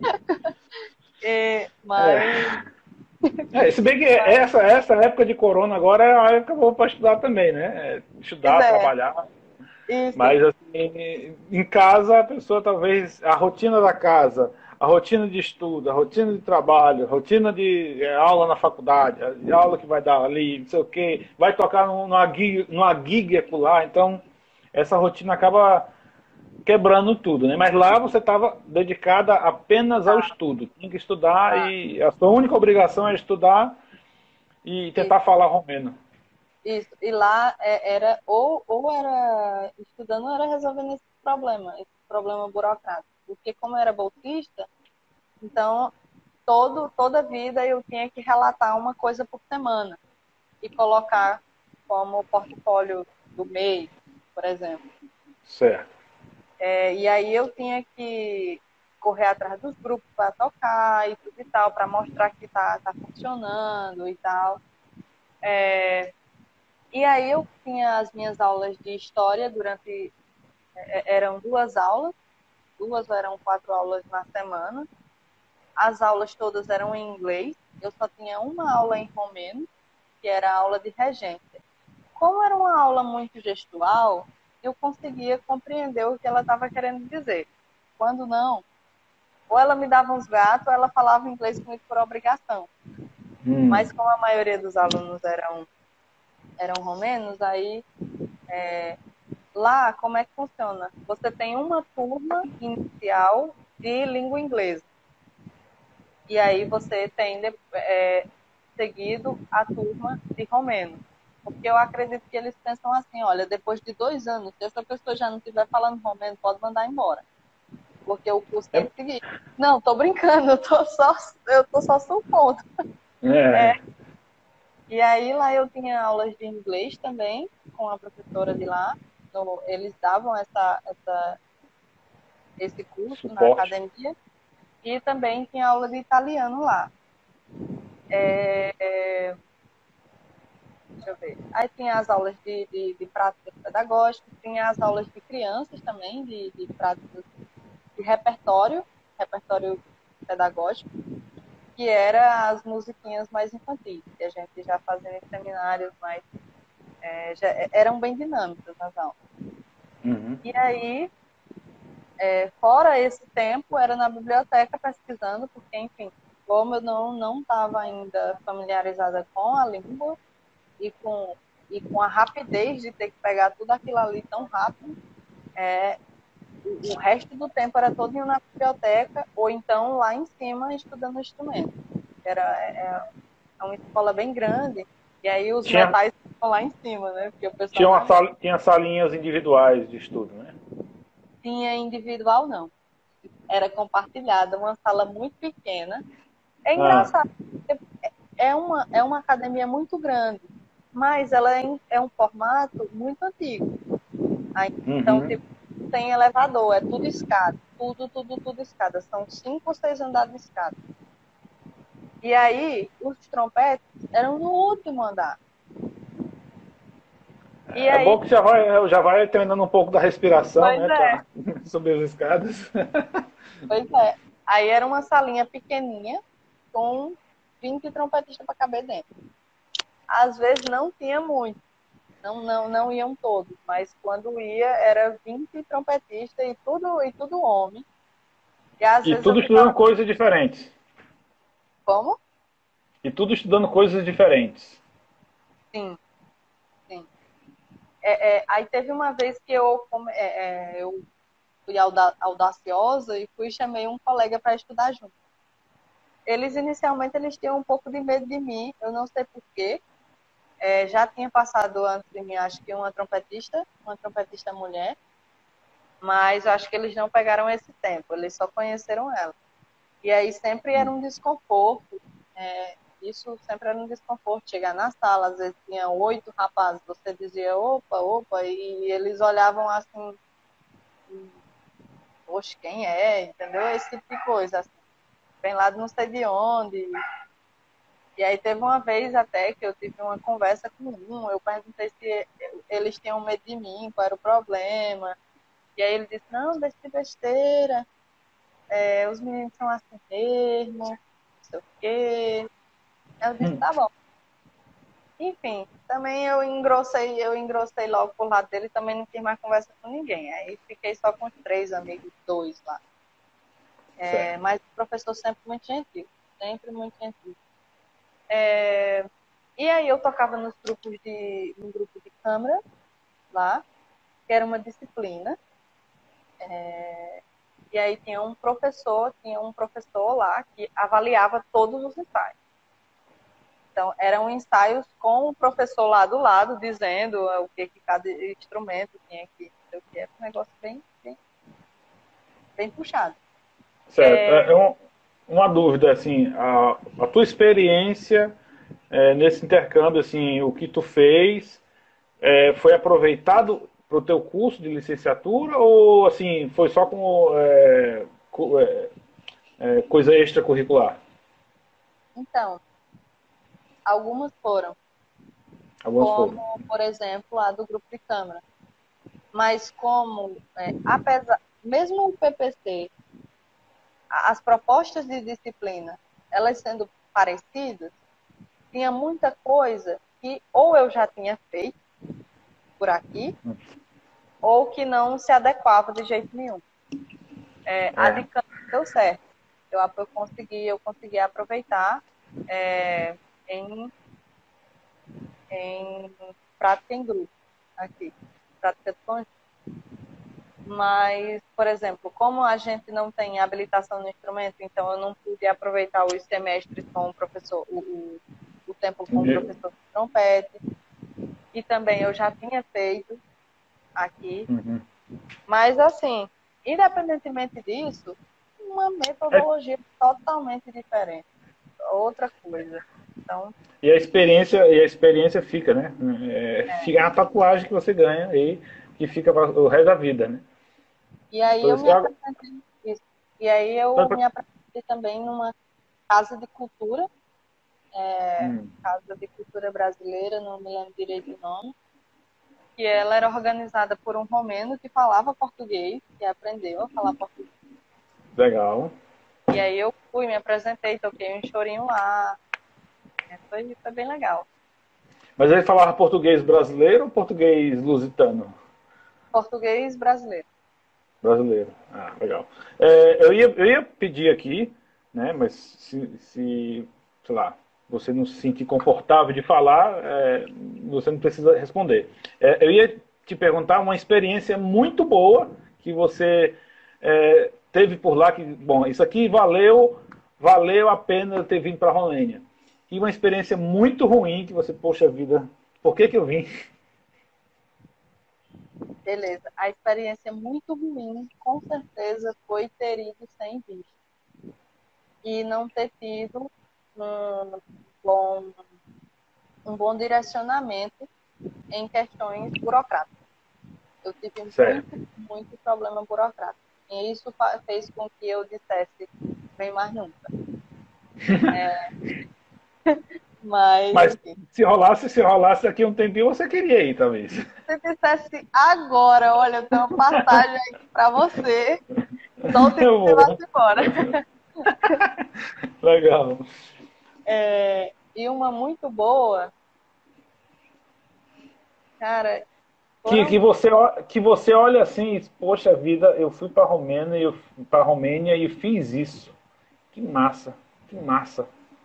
E,
é,
mas,
é, se bem que
mas,
essa, essa época de corona agora é a época boa para estudar também, né? É,
pois
estudar,
é,
trabalhar.
isso,
Mas assim, em casa a pessoa talvez a rotina da casa, a rotina de estudo, a rotina de trabalho, a rotina de é, aula na faculdade, a aula que vai dar ali, não sei o quê, vai tocar num- numa gig, numa gig acolá, então essa rotina acaba quebrando tudo, né? Mas lá você estava dedicada apenas ao estudo, tinha que estudar
ah,
e a sua única obrigação é estudar e
isso,
tentar falar romeno.
isso. E lá é, era, ou, ou era estudando, ou era resolvendo esse problema, esse problema burocrático. Porque como eu era bolsista, então todo, toda vida eu tinha que relatar uma coisa por semana e colocar como portfólio do mês, por exemplo.
Certo.
É, e aí eu tinha que correr atrás dos grupos para tocar e tudo e tal, para mostrar que tá, tá funcionando e tal. É, e aí eu tinha as minhas aulas de história durante... é, eram duas aulas, duas ou eram quatro aulas na semana. As aulas todas eram em inglês. Eu só tinha uma aula em romeno, que era a aula de regência. Como era uma aula muito gestual, eu conseguia compreender o que ela estava querendo dizer. Quando não, ou ela me dava uns gatos, ou ela falava inglês comigo por obrigação.
Hum,
Mas como a maioria dos alunos eram, eram romenos, aí é, lá como é que funciona? Você tem uma turma inicial de língua inglesa. E aí você tem é, seguido a turma de romeno. Porque eu acredito que eles pensam assim, olha, depois de dois anos, se essa pessoa já não estiver falando romeno, pode mandar embora. Porque o curso tem
é,
que seguir. Não, tô brincando, eu tô só, eu tô só supondo. É.
é,
E aí lá eu tinha aulas de inglês também, com a professora de lá. No, eles davam essa, essa, esse curso na
suporte.
academia. E também tinha aula de italiano lá. É, é, deixa eu ver. Aí tinha as aulas de, de, de práticas pedagógicas, tinha as aulas de crianças também, de, de práticas de repertório, repertório pedagógico, que era as musiquinhas mais infantis, que a gente já fazia em seminários, mas é, já, eram bem dinâmicas as aulas.
Uhum.
E aí, é, fora esse tempo, era na biblioteca pesquisando, porque, enfim, como eu não não estava ainda familiarizada com a língua e com, e com a rapidez de ter que pegar tudo aquilo ali tão rápido, é, o, o resto do tempo era todo indo na biblioteca ou então lá em cima estudando instrumento. Era, é, é uma escola bem grande, e aí os
Tinha,
metais ficam lá em cima, né? Porque o pessoal
tinha,
não
uma
aguenta.
sala, tinha salinhas individuais de estudo, né?
Tinha individual, não. Era compartilhada, uma sala muito pequena. É
Ah,
engraçado. é uma, é uma academia muito grande, mas ela é, em, é um formato muito antigo. Aí, então,
Uhum.
tipo, tem elevador, é tudo escada. Tudo, tudo, tudo escada. São cinco ou seis andares de escada. E aí, os trompetes eram no último andar. E
É
aí,
bom que já vai, já vai treinando um pouco da respiração,
pois
né?
é,
Pra subir as escadas.
pois é. Aí era uma salinha pequenininha com vinte trompetistas para caber dentro. Às vezes não tinha muito, não, não, não iam todos, mas quando ia era vinte trompetistas e tudo, e tudo homem. E às
E
vezes eu
tudo estudando
ficava,
coisas diferentes.
como?
E tudo estudando coisas diferentes.
Sim, sim. É, é, aí teve uma vez que eu, é, é, eu fui auda audaciosa e fui e chamei um colega para estudar junto. Eles, inicialmente, eles tinham um pouco de medo de mim, eu não sei porquê. É, já tinha passado antes de mim, acho que uma trompetista, uma trompetista mulher, mas eu acho que eles não pegaram esse tempo, eles só conheceram ela. E aí sempre era um desconforto, é, isso sempre era um desconforto, chegar na sala, às vezes tinha oito rapazes, você dizia, opa, opa, e eles olhavam assim, poxa, quem é? Entendeu? Esse tipo de coisa, assim. Vem lá de não sei de onde. E aí teve uma vez até que eu tive uma conversa com um, eu perguntei se eles tinham medo de mim, qual era o problema. E aí ele disse, não, deixa de besteira, é, os meninos são assim mesmo, não sei o quê. Eu disse,
Hum.
tá bom. Enfim, também eu engrossei, eu engrossei logo por lado dele, também não quis mais conversa com ninguém. Aí fiquei só com os três amigos, dois lá. É,
Certo.
mas o professor sempre muito gentil, sempre muito gentil. É, e aí eu tocava nos grupos de, no grupo de câmara lá, que era uma disciplina. É, e aí tinha um professor, tinha um professor lá que avaliava todos os ensaios. Então, eram ensaios com o professor lá do lado, dizendo o que, que cada instrumento tinha que, não sei o que, era um negócio bem, bem, bem puxado.
Certo. É, é um, uma dúvida, assim, a, a tua experiência é, nesse intercâmbio, assim, o que tu fez é, foi aproveitado para o teu curso de licenciatura ou, assim, foi só como é, co- é, é, coisa extracurricular?
Então, algumas foram,
Algumas
como,
foram.
por exemplo, a do grupo de câmara. Mas como, é, apesar, mesmo o P P C, as propostas de disciplina, elas sendo parecidas, tinha muita coisa que ou eu já tinha feito por aqui, ou que não se adequava de jeito nenhum. É, a
É,
de câmara deu certo. Eu, eu, consegui, eu consegui aproveitar é, em, em prática em grupo aqui, prática de conjunto. Mas, por exemplo, como a gente não tem habilitação no instrumento, então eu não pude aproveitar os semestres com o professor, o, o, o tempo com o
entendi.
professor de trompete, e também eu já tinha feito aqui.
Uhum.
Mas, assim, independentemente disso, uma
É,
metodologia totalmente diferente, outra coisa. Então,
e a experiência e a experiência fica, né? É, fica é uma tatuagem que você ganha aí que fica para o resto da vida, né?
e aí
Então,
eu
isso
me
é-
apresentei isso. E aí eu me apresentei também numa casa de cultura, é,
Hum,
Casa de Cultura Brasileira, não me lembro direito o nome, que ela era organizada por um romeno que falava português, que aprendeu a falar português.
legal.
E aí eu fui, me apresentei, toquei um chorinho lá, né? Foi, foi bem legal.
Mas ele falava português brasileiro ou português lusitano?
Português brasileiro.
Brasileiro. Ah, legal. É, eu, ia, eu ia pedir aqui, né? Mas se, se, sei lá, você não se sentir confortável de falar, é, você não precisa responder. É, eu ia te perguntar uma experiência muito boa que você é, teve por lá, que, bom, isso aqui valeu, valeu a pena eu ter vindo para a Romênia. E uma experiência muito ruim que você, poxa vida, por que que eu vim?
Beleza. A experiência muito ruim, com certeza, foi ter ido sem visto. E não ter tido um, bom, um bom direcionamento em questões burocráticas. Eu tive
Certo.
muito, muito problema burocrático. E isso fez com que eu dissesse, vem mais nunca. É, mas,
Mas
enfim,
se rolasse, se rolasse daqui a um tempinho, você queria ir, talvez.
se dissesse agora, olha, eu tenho uma passagem aqui para você, solte que
Eu
você vai
vou.
embora.
Legal.
É, e uma muito boa, cara,
Que,
foram,
que, você, ó- que você olha assim, e, poxa vida, eu fui para Romênia, eu para Romênia e fiz isso. Que massa, que massa.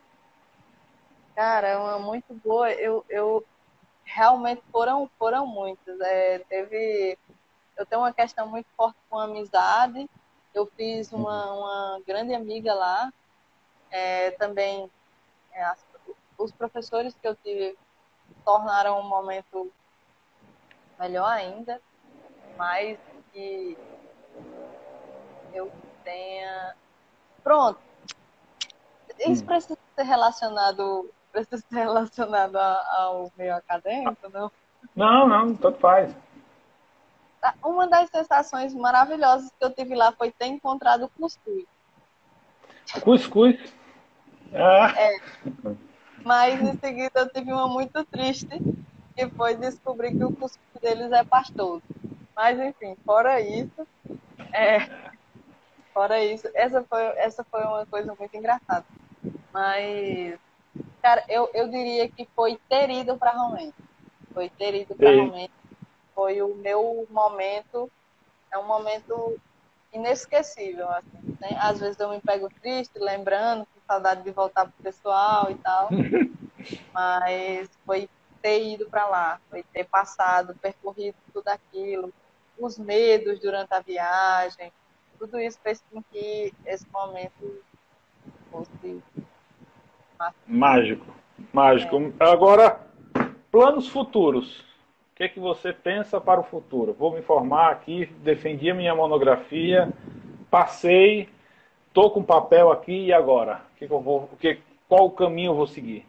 cara, uma muito boa. Eu, eu realmente foram, foram muitas. É, teve, eu tenho uma questão muito forte com a amizade. Eu fiz uma, uma grande amiga lá. É, também é, as- os professores que eu tive tornaram um momento melhor ainda, mais que eu tenha. Pronto, isso
Hum.
precisa ser relacionado, precisa ser relacionado a- ao meio acadêmico, não?
Não, não, tanto faz.
Uma das sensações maravilhosas que eu tive lá foi ter encontrado o cuscuz.
Cuscuz. Ah,
É, mas em seguida eu tive uma muito triste, que foi descobrir que o cuscuz deles é pastoso. Mas enfim, fora isso, é, fora isso, essa foi, essa foi uma coisa muito engraçada. Mas, cara, eu, eu diria que foi ter ido para Romênia. Foi ter ido para
sei.
Romênia. Foi o meu momento, é um momento inesquecível, assim, né? Às vezes eu me pego triste, lembrando, com saudade de voltar pro pessoal e tal, mas foi ter ido para lá, foi ter passado, percorrido tudo aquilo, os medos durante a viagem, tudo isso fez com que esse momento fosse massa.
Mágico, mágico. Agora, planos futuros. O que é que você pensa para o futuro? Vou me formar aqui, defendi a minha monografia, passei, estou com papel aqui e agora? O que, que eu vou, o que, qual o caminho eu vou seguir?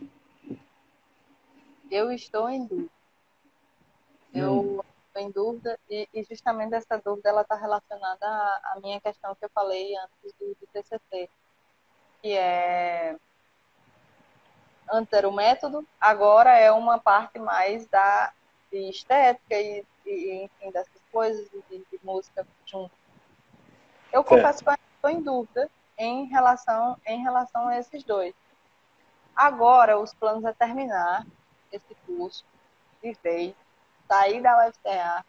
Eu estou em dúvida.
Hum,
Eu estou em dúvida e, e justamente essa dúvida ela está relacionada à, à minha questão que eu falei antes do, do T C C, que é antes era o método, agora é uma parte mais da de estética e, e enfim dessas coisas de, de música junto. Eu confesso
certo.
que eu estou em dúvida em relação em relação a esses dois. Agora os planos é terminar esse curso de vez, sair da U F C A,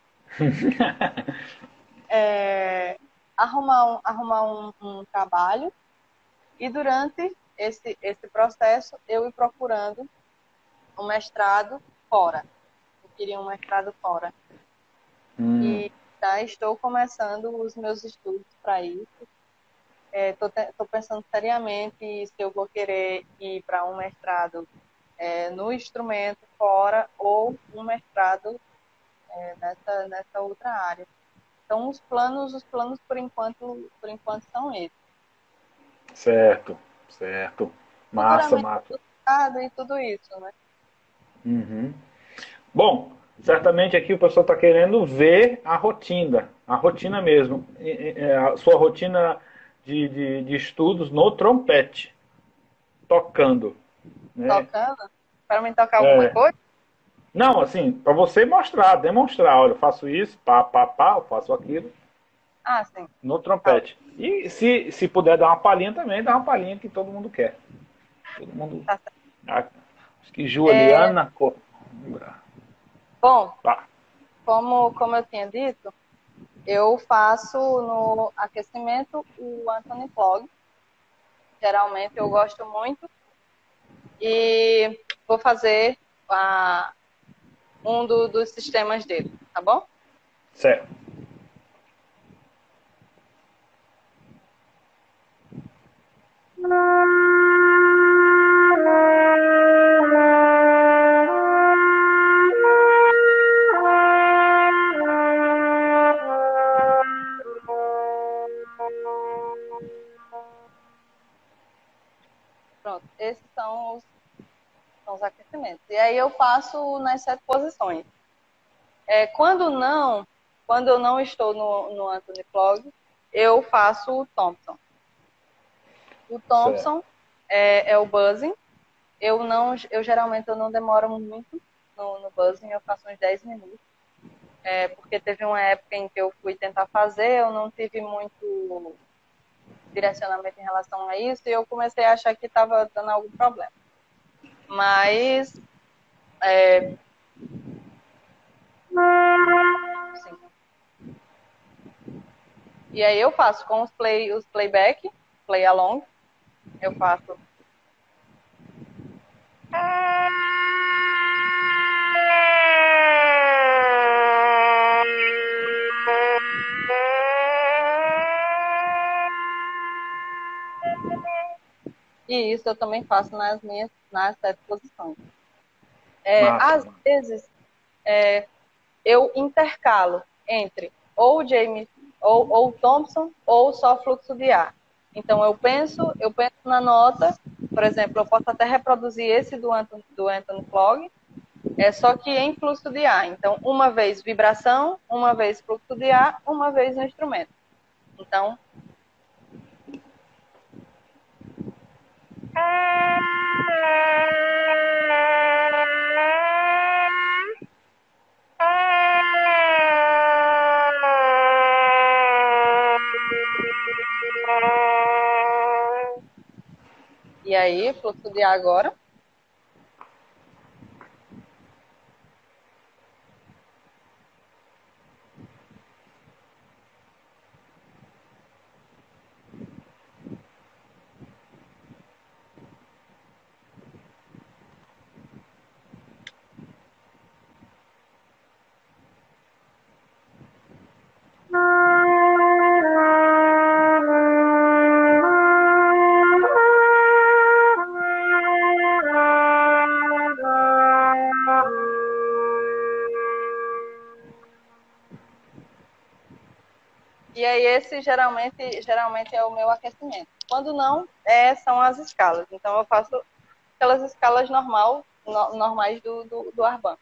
é, arrumar, um, arrumar um, um trabalho e durante esse, esse processo eu ir procurando um mestrado fora. Eu queria um mestrado fora.
Hum,
E tá, estou começando os meus estudos para isso. Estou é, pensando seriamente se eu vou querer ir para um mestrado é, no instrumento fora ou um mestrado é, nessa, nessa outra área. Então, os planos, os planos por enquanto, por enquanto são esses.
certo, certo. Massa,
Futuramente,
massa.
doutorado e tudo isso, né?
Uhum. Bom, certamente aqui o pessoal está querendo ver a rotina, a rotina mesmo, a sua rotina de, de, de estudos no trompete, tocando, né?
Tocando, para mim tocar alguma
É,
coisa.
não, assim, para você mostrar, demonstrar, olha, eu faço isso, pá, pá, pá, eu faço aquilo
Ah, sim.
no
Tá.
trompete. E se, se puder dar uma palhinha também, dá uma palhinha que todo mundo quer. Todo mundo.
Tá certo.
Ah, acho que
É,
Juliana.
bom,
Tá,
como, como eu tinha dito, eu faço no aquecimento o Anthony Clog. Geralmente eu gosto muito. E vou fazer a, um do, dos sistemas dele, tá bom?
certo.
Pronto, esses são os, são os aquecimentos. E aí eu faço nas sete posições. É, quando não, quando eu não estou no, no Anthony Clog, eu faço o Thompson. O Thompson é, é o buzzing. Eu não, eu geralmente eu não demoro muito no, no buzzing, eu faço uns dez minutos. É, porque teve uma época em que eu fui tentar fazer, eu não tive muito direcionamento em relação a isso, e eu comecei a achar que estava dando algum problema. Mas é, sim. E aí eu faço com os play, os playback, play along, eu faço e isso eu também faço nas minhas nas sete posições. É,
Massa,
às vezes é, eu intercalo entre ou James ou, ou Thompson ou só fluxo de ar. Então eu penso, eu penso na nota, por exemplo, eu posso até reproduzir esse do Anthony, do Anthony Clog, é só que em fluxo de ar. Então, uma vez vibração, uma vez fluxo de ar, uma vez no instrumento. Então, e aí, fluxo de ar agora. E aí esse geralmente, geralmente é o meu aquecimento. Quando não, é, são as escalas. Então eu faço aquelas escalas normal, no, normais do, do, do Arban.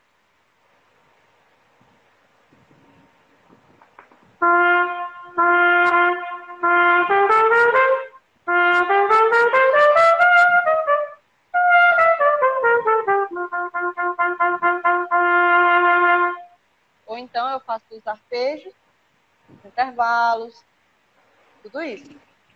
Ou então eu faço os arpejos, intervalos, tudo isso.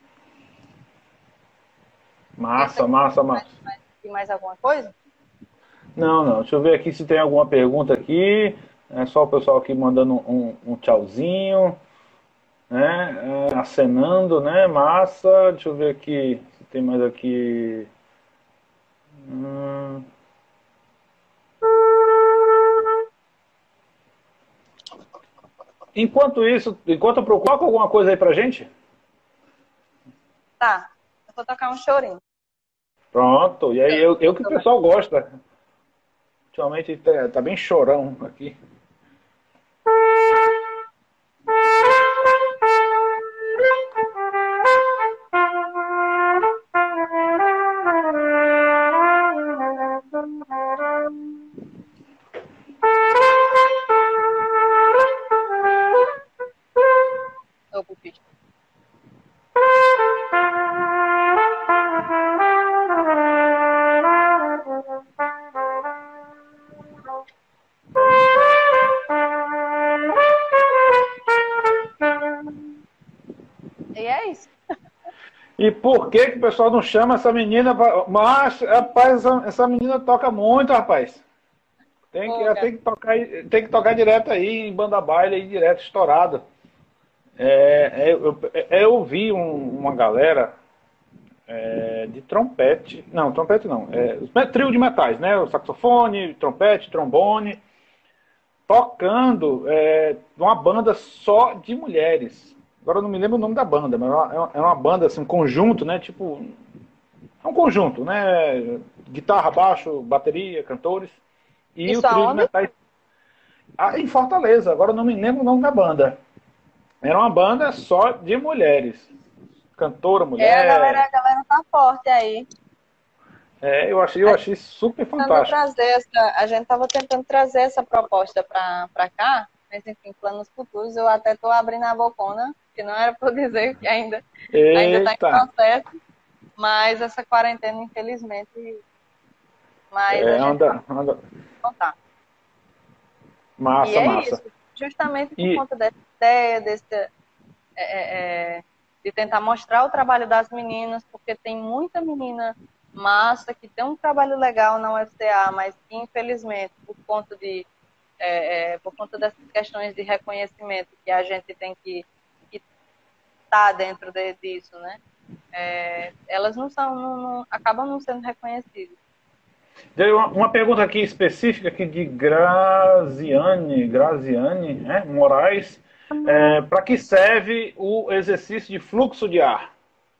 massa, massa, massa.
Mais, mais, mais alguma coisa?
Não, não. Deixa eu ver aqui se tem alguma pergunta aqui. É só o pessoal aqui mandando um, um tchauzinho, né? É, acenando, né? Massa. Deixa eu ver aqui se tem mais aqui. Hum... Enquanto isso, enquanto eu procuro, coloca alguma coisa aí pra gente?
Tá, eu vou tocar um chorinho.
Pronto. E aí, eu, eu que o pessoal gosta. Ultimamente tá, tá bem chorão aqui.
Ô, pupito. E é isso.
E por que que o pessoal não chama essa menina? Pra... Mas, rapaz, essa, essa menina toca muito, rapaz. Tem que, tem que, tocar, tem que tocar direto aí, em banda baile, aí, direto, estourado. É, é, eu, é, eu vi um, uma galera é, de trompete, não, trompete não, é, trio de metais, né? O saxofone, trompete, trombone, tocando é, uma banda só de mulheres. Agora eu não me lembro o nome da banda, mas é uma, é uma banda, assim, um conjunto, né? Tipo, é um conjunto, né? Guitarra, baixo, bateria, cantores. E
Isso
o trio
aonde?
de metais. Ah, em Fortaleza, agora eu não me lembro o nome da banda. Era uma banda só de mulheres. Cantora, mulher.
É, a galera, a galera tá forte aí.
É, eu achei, eu achei super
Tentando
fantástico.
trazer essa, a gente estava tentando trazer essa proposta para cá, mas enfim, planos futuros, eu até estou abrindo a bocona, que não era para eu dizer que ainda ainda está em
Eita,
processo, mas essa quarentena, infelizmente, mas a
é,
gente vai
anda, anda,
contar. E
massa,
é
massa.
isso, justamente por
E
conta dessa ideia, desse, é, é, é, de tentar mostrar o trabalho das meninas, porque tem muita menina massa que tem um trabalho legal na U F C A, mas que, infelizmente, por conta de é, é, por conta dessas questões de reconhecimento que a gente tem que estar dentro de, disso, né? É, elas não são, não, não, acabam não sendo reconhecidas.
Deu uma, uma pergunta aqui específica aqui de Graziane, Graziane né, Moraes. É, para que serve o exercício de fluxo de ar?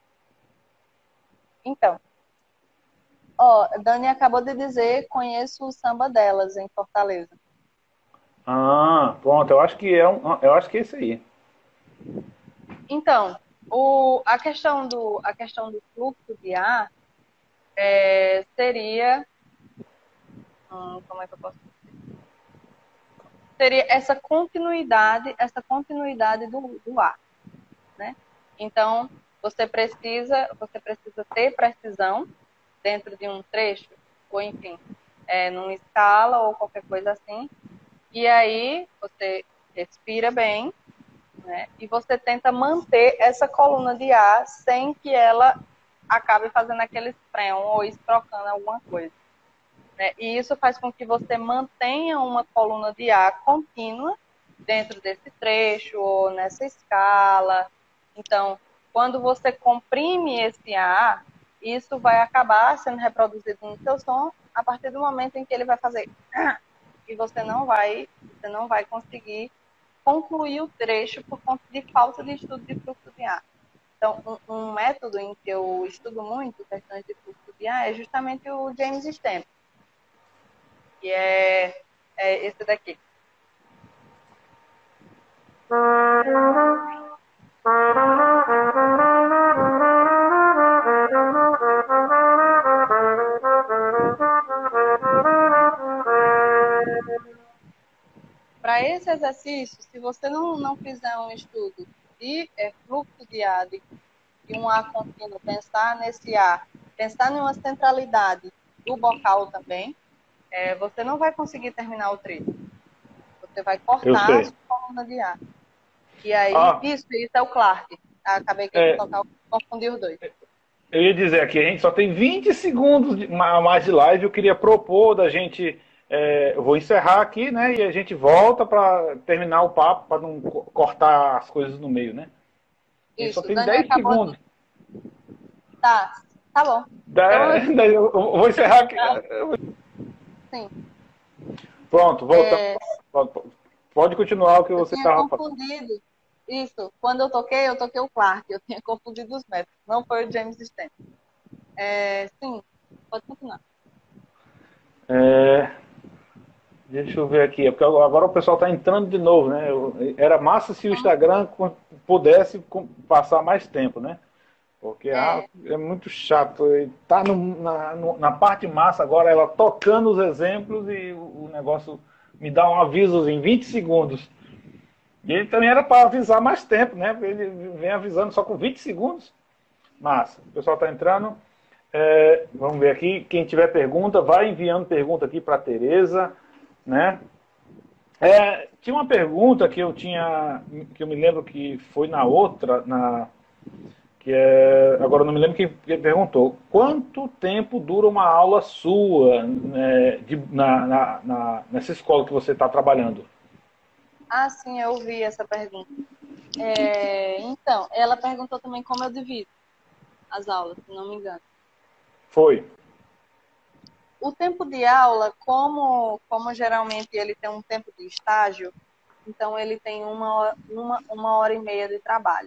Então, ó, Dani acabou de dizer, conheço o samba delas em Fortaleza.
Ah, pronto, eu acho que é um, eu acho que é isso aí.
Então, o, a, questão do, a questão do fluxo de ar é, seria, hum, como é que eu posso dizer? Seria essa continuidade, essa continuidade do, do ar, né? Então, você precisa, você precisa ter precisão dentro de um trecho, ou enfim, é, numa escala ou qualquer coisa assim. E aí você respira bem, né? E você tenta manter essa coluna de ar sem que ela acabe fazendo aquele espremo ou esprocando alguma coisa. Né? E isso faz com que você mantenha uma coluna de ar contínua dentro desse trecho ou nessa escala. Então, quando você comprime esse ar, isso vai acabar sendo reproduzido no seu som a partir do momento em que ele vai fazer e você não vai, você não vai conseguir concluir o trecho por conta de falta de estudo de fluxo de ar. Então, um, um método em que eu estudo muito questões de fluxo de ar é justamente o James Stamp, que é, é esse daqui. Para esse exercício, se você não, não fizer um estudo de é, fluxo de ar, de, de um ar contínuo, pensar nesse ar, pensar em uma centralidade do bocal também, é, você não vai conseguir terminar o trecho. Você vai
Eu
cortar a
sei.
sua coluna de ar. E aí,
Ah,
isso, isso é o Clark. Acabei que
é,
tocar, confundi os dois.
eu ia dizer aqui, a gente só tem vinte segundos de, a mais de live. Eu queria propor da gente. É, eu vou encerrar aqui, né? E a gente volta para terminar o papo, para não co- cortar as coisas no meio, né? A gente só
Isso,
tem
Dani
dez
acabou de.
segundos.
Tá, tá bom. Então, eu,
Da- daí eu vou encerrar aqui.
sim,
Pronto, voltamos.
é,
Pode continuar o que
eu
você
tinha
estava falando.
confundido. Isso, quando eu toquei, eu toquei o Clark. Eu tinha confundido os métodos. Não foi o James Stent. É, sim, pode continuar.
É, deixa eu ver aqui, é porque agora o pessoal está entrando de novo, né? Eu- era massa se o
Uhum.
Instagram co- pudesse com- passar mais tempo, né? Porque ah,
É,
é muito chato. E tá no- na, no- na parte massa agora, ela tocando os exemplos e o, o negócio me dá um aviso em vinte segundos. E ele também era para avisar mais tempo, né? Ele vem avisando só com vinte segundos. Massa. O pessoal está entrando. É, vamos ver aqui. Quem tiver pergunta, vai enviando pergunta aqui para a Tereza, né? É, tinha uma pergunta que eu tinha, que eu me lembro que foi na outra, na, que é, agora eu não me lembro quem, quem perguntou. Quanto tempo dura uma aula sua, né, de, na, na, na, nessa escola que você está trabalhando?
ah, sim, eu vi essa pergunta. É, então, ela perguntou também como eu divido as aulas, se não me engano.
Foi.
O tempo de aula, como, como geralmente ele tem um tempo de estágio, então ele tem uma, uma, uma hora e meia de trabalho.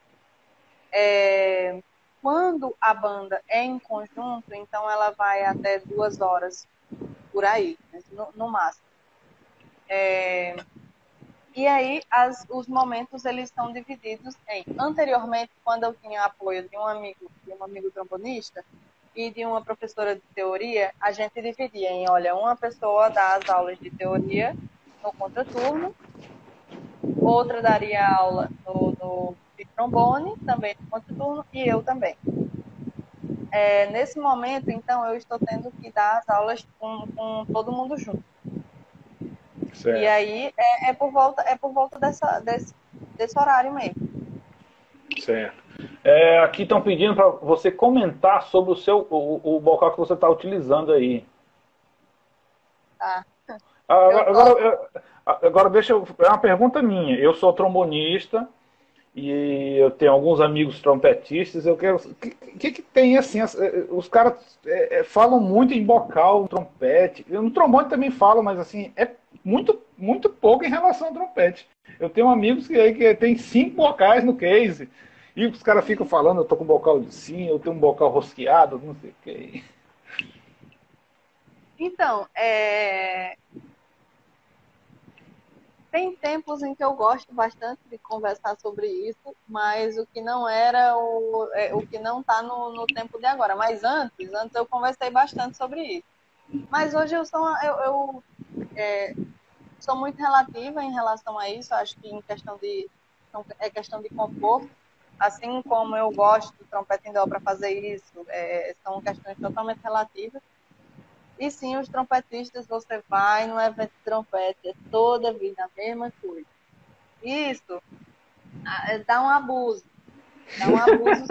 É, quando a banda é em conjunto, então ela vai até duas horas por aí, no, no máximo. É, e aí as, os momentos eles são divididos em, anteriormente, quando eu tinha apoio de um amigo, de um amigo trombonista, e de uma professora de teoria, a gente dividia em, olha, uma pessoa dá as aulas de teoria no contraturno, outra daria aula no, no de trombone, também no contraturno, e eu também. É, nesse momento, então, eu estou tendo que dar as aulas com, com todo mundo junto.
Certo.
E aí é, é por volta, é por volta dessa, desse, desse horário mesmo.
Certo. É, aqui estão pedindo para você comentar sobre o seu o, o bocal que você está utilizando aí.
Tá? Eu
Agora,
toco.
agora, agora deixa eu, é uma pergunta minha. Eu sou trombonista e eu tenho alguns amigos trompetistas. Eu quero, o que, que, que tem assim? Os caras é, é, falam muito em bocal, trompete. Eu, no trombone também falo, mas assim é muito, muito pouco em relação ao trompete. Eu tenho amigos que, que tem cinco bocais no case. E os caras ficam falando, eu tô com um bocal de sim, eu tenho um bocal rosqueado, não sei o que.
Então, é... tem tempos em que eu gosto bastante de conversar sobre isso, mas o que não era, o, é, o que não está no, no tempo de agora. Mas antes, antes eu conversei bastante sobre isso. Mas hoje eu sou, eu, eu é, sou muito relativa em relação a isso. Acho que em questão de, é questão de conforto. Assim como eu gosto do trompete em dó para fazer isso, é, são questões totalmente relativas. E sim, os trompetistas, você vai no evento de trompete, é toda vida a mesma coisa. Isso dá um abuso, dá um abuso.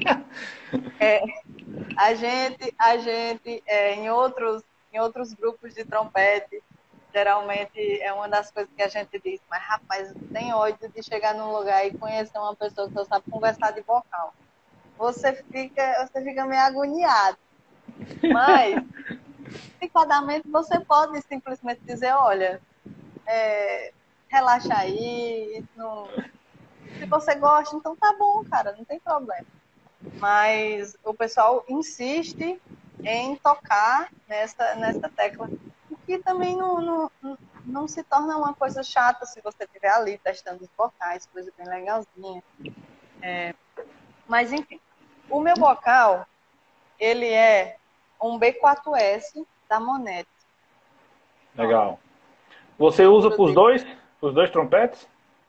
É, a gente, a gente é, em, outros, em outros grupos de trompete, geralmente é uma das coisas que a gente diz, mas rapaz, tem ódio de chegar num lugar e conhecer uma pessoa que só sabe conversar de vocal. Você fica, você fica meio agoniado. Mas, psicodamente, você pode simplesmente dizer, olha, é, relaxa aí, não... se você gosta, então tá bom, cara, não tem problema. Mas o pessoal insiste em tocar nessa, nessa tecla, o que também não, não, não se torna uma coisa chata se você estiver ali testando os vocais, coisa bem legalzinha. É, mas, enfim, o meu vocal, ele é um B quatro S da Monete.
Legal. Você usa para os dois? Os dois trompetes?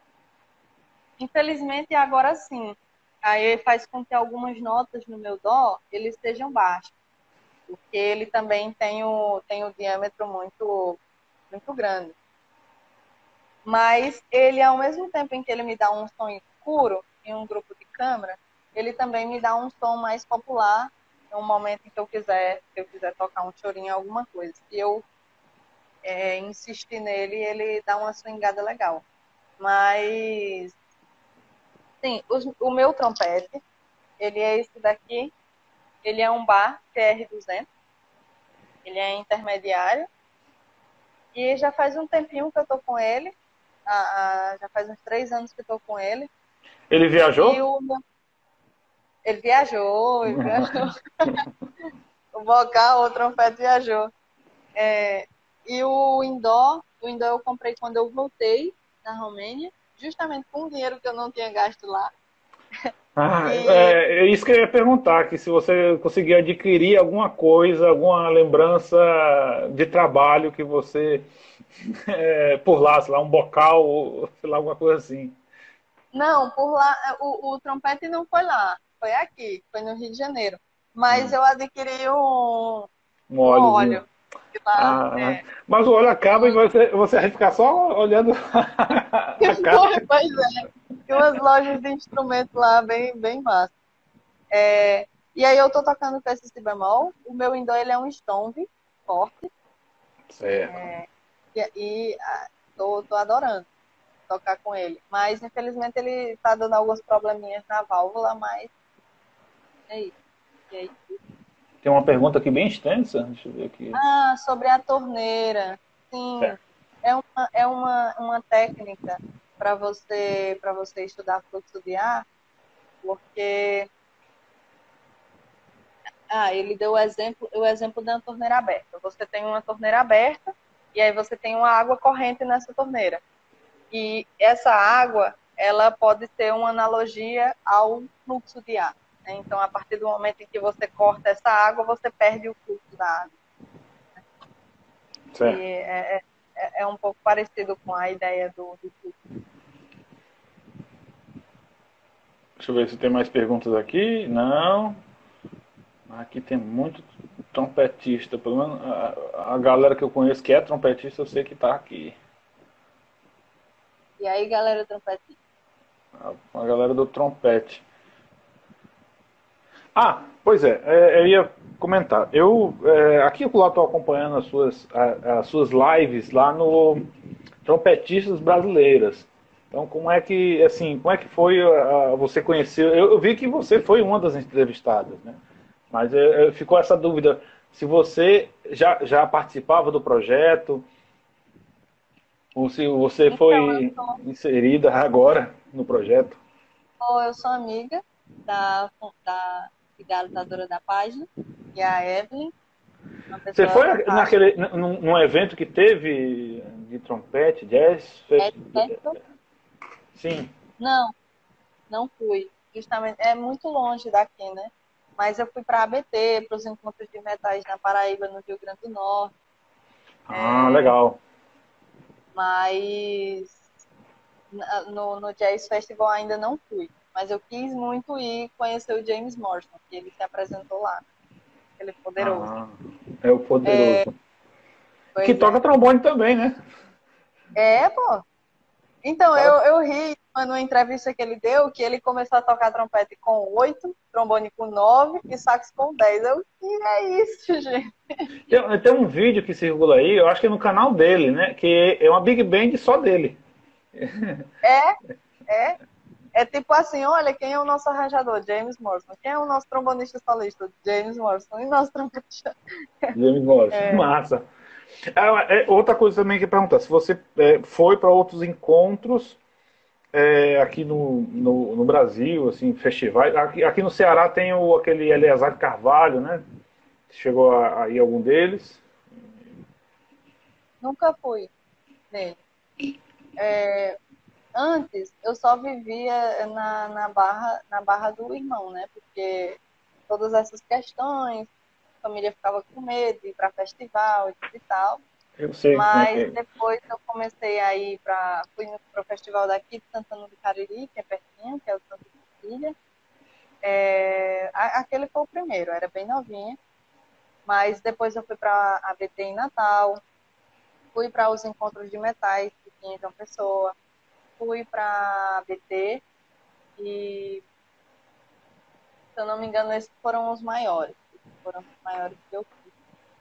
Infelizmente, agora sim. Aí faz com que algumas notas no meu dó, eles sejam baixas. Porque ele também tem o, tem o diâmetro muito, muito grande. Mas ele, ao mesmo tempo em que ele me dá um som escuro em um grupo de câmara, ele também me dá um som mais popular em um momento em que eu quiser, que eu quiser tocar um chorinho, alguma coisa. Se eu é, insistir nele, ele dá uma swingada legal. Mas, sim, os, o meu trompete, ele é esse daqui. Ele é um bar T R duzentos. Ele é intermediário. E já faz um tempinho que eu tô com ele. Ah, ah, já faz uns três anos que eu tô com ele.
Ele
E
viajou?
o ele viajou, ele viajou. O vocal, o trompete viajou. É, e o indoor, o indoor eu comprei quando eu voltei na Romênia, justamente com o dinheiro que eu não tinha gasto lá.
Ah,
E
é, é isso que eu ia perguntar, que se você conseguir adquirir alguma coisa, alguma lembrança de trabalho que você, é, por lá, sei lá, um bocal, sei lá, alguma coisa assim.
não, por lá, o, o trompete não foi lá, foi aqui, foi no Rio de Janeiro. Mas
Hum,
eu adquiri um,
um
um
óleozinho.
óleo de lá,
Ah,
é,
mas o óleo acaba e
um,
você, você vai ficar só olhando a
foi,
caixa.
pois é, tem umas lojas de instrumento lá bem, bem massa. É, e aí eu tô tocando com esse si bemol, o meu indó ele é um stone forte,
Certo.
e, e ah, tô, tô adorando tocar com ele. Mas infelizmente ele tá dando alguns probleminhas na válvula, mas é isso. E aí,
Tem uma pergunta aqui bem extensa, deixa eu ver aqui.
ah, sobre a torneira. Sim,
Certo.
é uma, é uma, uma técnica para você, para você estudar fluxo de ar, porque ah, ele deu o exemplo, o exemplo da torneira aberta. Você tem uma torneira aberta e aí você tem uma água corrente nessa torneira. E essa água, ela pode ser uma analogia ao fluxo de ar. né? Então, a partir do momento em que você corta essa água, você perde o fluxo da água.
Certo.
E é, é, é um pouco parecido com a ideia do, do fluxo.
Deixa eu ver se tem mais perguntas aqui. Não. Aqui tem muito trompetista. Pelo menos a, a galera que eu conheço que é trompetista, eu sei que está aqui.
E aí, galera trompetista?
A, a galera do trompete. Ah, pois é, é eu ia comentar. Eu é, aqui eu estou acompanhando as suas, a, as suas lives lá no Trompetistas Brasileiras. Então, como é que assim, como é que foi a, a, você conheceu? Eu, eu vi que você foi uma das entrevistadas, né? Mas é, é, ficou essa dúvida se você já, já participava do projeto ou se você
Então, eu
foi
sou,
inserida agora no projeto.
eu sou amiga da, da idealizadora da página, que é a Evelyn, uma
Você
pessoa
foi
fantástica.
naquele, num, num evento que teve de trompete, jazz?
É,
Fest...
certo?
Sim.
Não, não fui. Justamente, é muito longe daqui, né? Mas eu fui para a A B T, para os encontros de metais na Paraíba, no Rio Grande do Norte.
Ah, legal.
Mas no, no Jazz Festival ainda não fui. Mas eu quis muito ir conhecer o James Morrison, que ele se apresentou lá. Ele é poderoso.
Ah, é o poderoso. Que
Pois
toca
é.
trombone também, né?
É, pô. Então,
Toca-
eu, eu ri numa entrevista que ele deu, que ele começou a tocar trompete com oito, trombone com nove e sax com dez. Eu, que é isso, gente?
Tem, tem um vídeo que circula aí, eu acho que é no canal dele, né? Que é uma big band só dele.
É, é. É tipo assim, olha, quem é o nosso arranjador? James Morrison. Quem é o nosso trombonista solista? James Morrison. E nosso trompetista?
James Morrison.
É,
Massa. Ah, é, outra coisa também que eu ia perguntar, se você é, foi para outros encontros é, aqui no, no, no Brasil, assim, festivais. Aqui, aqui no Ceará tem o, aquele Eleazar Carvalho, né? Chegou a, a ir algum deles?
nunca fui nele. É, antes, eu só vivia na, na, barra, na barra do irmão, né? Porque todas essas questões, a família ficava com medo de ir para festival e tudo e tal.
Eu sei como é que
Mas
é.
depois eu comecei a ir para. Fui para o festival daqui de Santana do Cariri, que é pertinho, que é o Santa Cecília. É, aquele foi o primeiro, era bem novinha. Mas depois eu fui para a B T em Natal, fui para os encontros de metais que tinha em João Pessoa, fui para a B T e, se eu não me engano, esses foram os maiores. Esses foram os maiores que eu fui.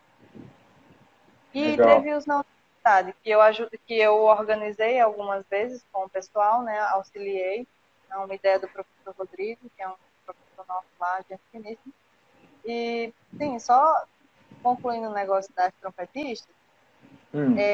E
Legal.
teve os na universidade, que eu, ajudo, que eu organizei algumas vezes com o pessoal, né, auxiliei. É uma ideia do professor Rodrigo, que é um professor nosso lá, gente finíssimo. E, sim, só concluindo o negócio das trompetistas,
Hum.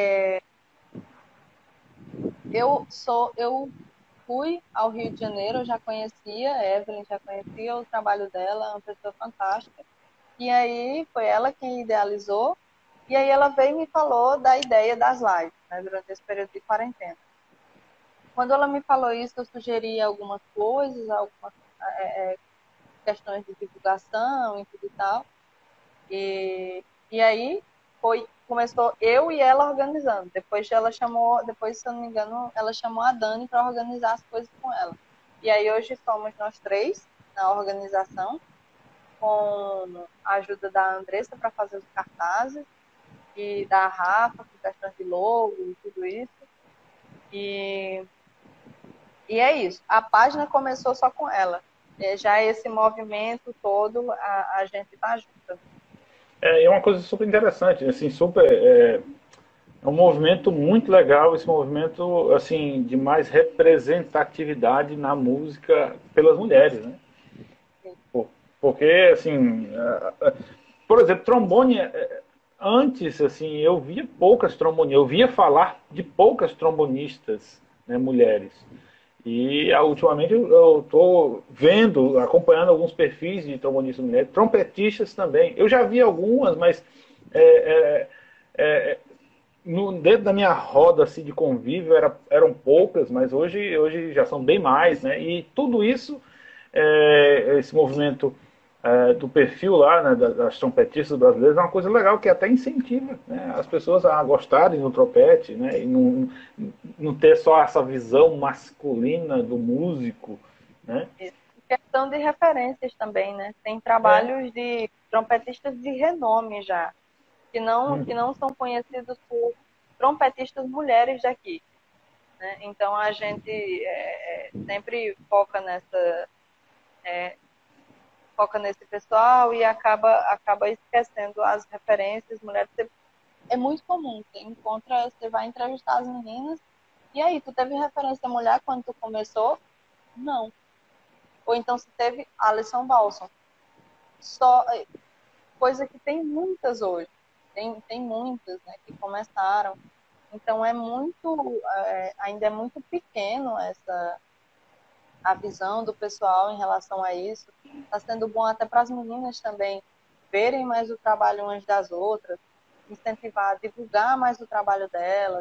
eu sou, eu fui ao Rio de Janeiro, eu já conhecia, a Evelyn já conhecia o trabalho dela, é uma pessoa fantástica. E aí foi ela quem idealizou, e aí ela veio e me falou da ideia das lives, né, durante esse período de quarentena. Quando ela me falou isso, eu sugeri algumas coisas, algumas é, questões de divulgação e tudo e tal. E, e aí foi, começou eu e ela organizando. Depois ela chamou, depois, se eu não me engano, ela chamou a Dani para organizar as coisas com ela. E aí hoje somos nós três na organização, com a ajuda da Andressa para fazer os cartazes e da Rafa com questões de logo e tudo isso. E, e é isso. A página começou só com ela. É, já esse movimento todo, a, a gente está junto.
É, é uma coisa super interessante, assim, super. É, é um movimento muito legal, esse movimento, assim, de mais representatividade na música pelas mulheres, né? Por- Porque, assim, é, é, por exemplo, trombone, é, antes, assim, eu via poucas trombonistas, eu via falar de poucas trombonistas, né, mulheres. E ah, ultimamente eu estou vendo, acompanhando alguns perfis de trombonistas mulheres, trompetistas também. Eu já vi algumas, mas é, é, é, no, dentro da minha roda assim, de convívio era, eram poucas, mas hoje, hoje já são bem mais, né? E tudo isso é, esse movimento é, do perfil lá, né, das trompetistas brasileiras é uma coisa legal que até incentiva, né, as pessoas a gostarem do trompete, né, e não, não ter só essa visão masculina do músico, né?
Isso. Questão de referências também, né? Tem
É.
trabalhos de trompetistas de renome já, que não, que
Uhum.
não são conhecidos por trompetistas mulheres daqui, né? Então a gente é, sempre foca nessa é, foca nesse pessoal e acaba acaba esquecendo as referências mulheres. É muito comum, você encontra, você vai entrevistar as meninas e aí, tu teve referência mulher quando tu começou? Não. Ou então se teve Alison Balson. Só coisa que tem muitas hoje. Tem, tem muitas, né, que começaram. Então é muito, é, ainda é muito pequeno essa a visão do pessoal em relação a isso. Está sendo bom até para as meninas também verem mais o trabalho umas das outras, incentivar, divulgar mais o trabalho delas.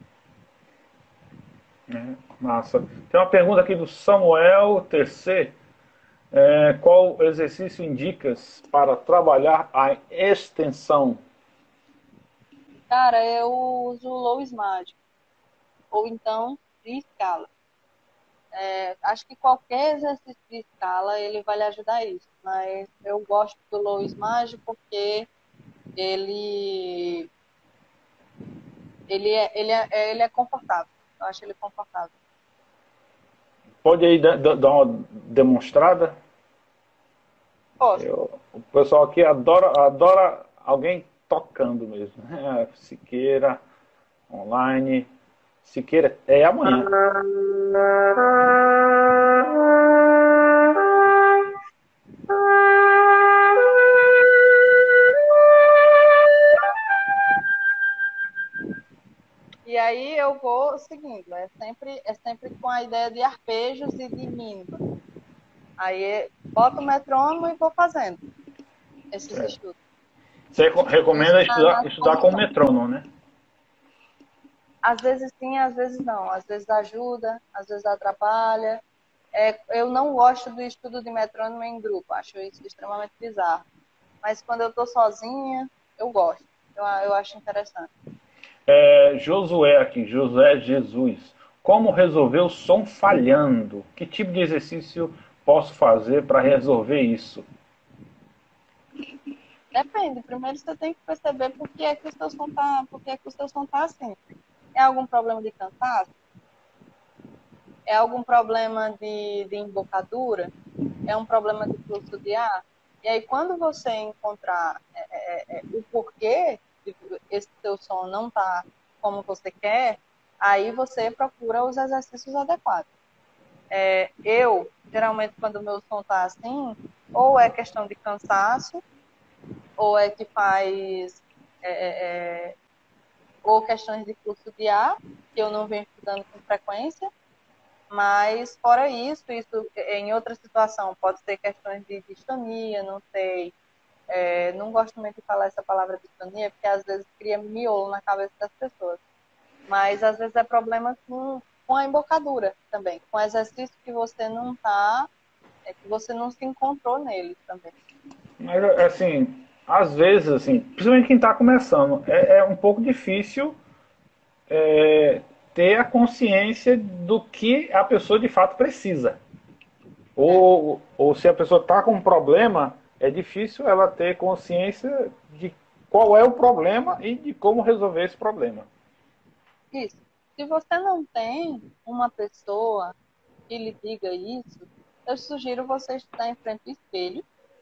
É, massa. Tem uma pergunta aqui do Samuel T C. É, qual exercício indicas para trabalhar a extensão?
Cara, eu uso o Low Mágico, ou então de escala. É, acho que qualquer exercício de escala ele vai lhe ajudar a isso, mas eu gosto do Low Mágico porque ele ele é, ele é, ele é confortável. Eu acho ele confortável.
Pode aí dar uma demonstrada?
Posso.
Eu, o pessoal aqui adora, adora alguém tocando mesmo. É, Siqueira, online. Siqueira, é amanhã.
E aí eu vou seguindo. É sempre, é sempre com a ideia de arpejos e de mínima. Aí boto o metrônomo e vou fazendo esses
Certo.
estudos.
Você
Isso
recomenda
na,
estudar,
nas
estudar com
posições.
metrônomo, né?
Às vezes sim, às vezes não. Às vezes ajuda, às vezes atrapalha. É, eu não gosto do estudo de metrônomo em grupo. Acho isso extremamente bizarro. Mas quando eu estou sozinha, eu gosto. Eu, eu acho interessante.
É, Josué aqui, José Jesus. Como resolver o som falhando? Que tipo de exercício posso fazer para resolver isso?
Depende. Primeiro você tem que perceber por que é que o seu som tá, por que é que o seu som tá assim. É algum problema de cansaço? É algum problema de, de embocadura? É um problema de fluxo de ar? E aí, quando você encontrar é, é, é, o porquê de esse seu som não tá como você quer, aí você procura os exercícios adequados. É, eu, geralmente, quando o meu som tá assim, ou é questão de cansaço, ou é que faz é, é, é, ou questões de fluxo de ar, que eu não venho estudando com frequência, mas fora isso, isso em outra situação pode ser questões de distonia, não sei, é, não gosto muito de falar essa palavra distonia, porque às vezes cria miolo na cabeça das pessoas, mas às vezes é problema com, com a embocadura também, com exercício que você não está, é, que você não se encontrou nele também.
Mas, assim, às vezes, assim, principalmente quem está começando, é, é um pouco difícil é, ter a consciência do que a pessoa de fato precisa.
É,
Ou, ou se a pessoa está com um problema, é difícil ela ter consciência de qual é o problema e de como resolver esse problema.
isso. Se você não tem uma pessoa que lhe diga isso, eu sugiro você estar em frente ao espelho,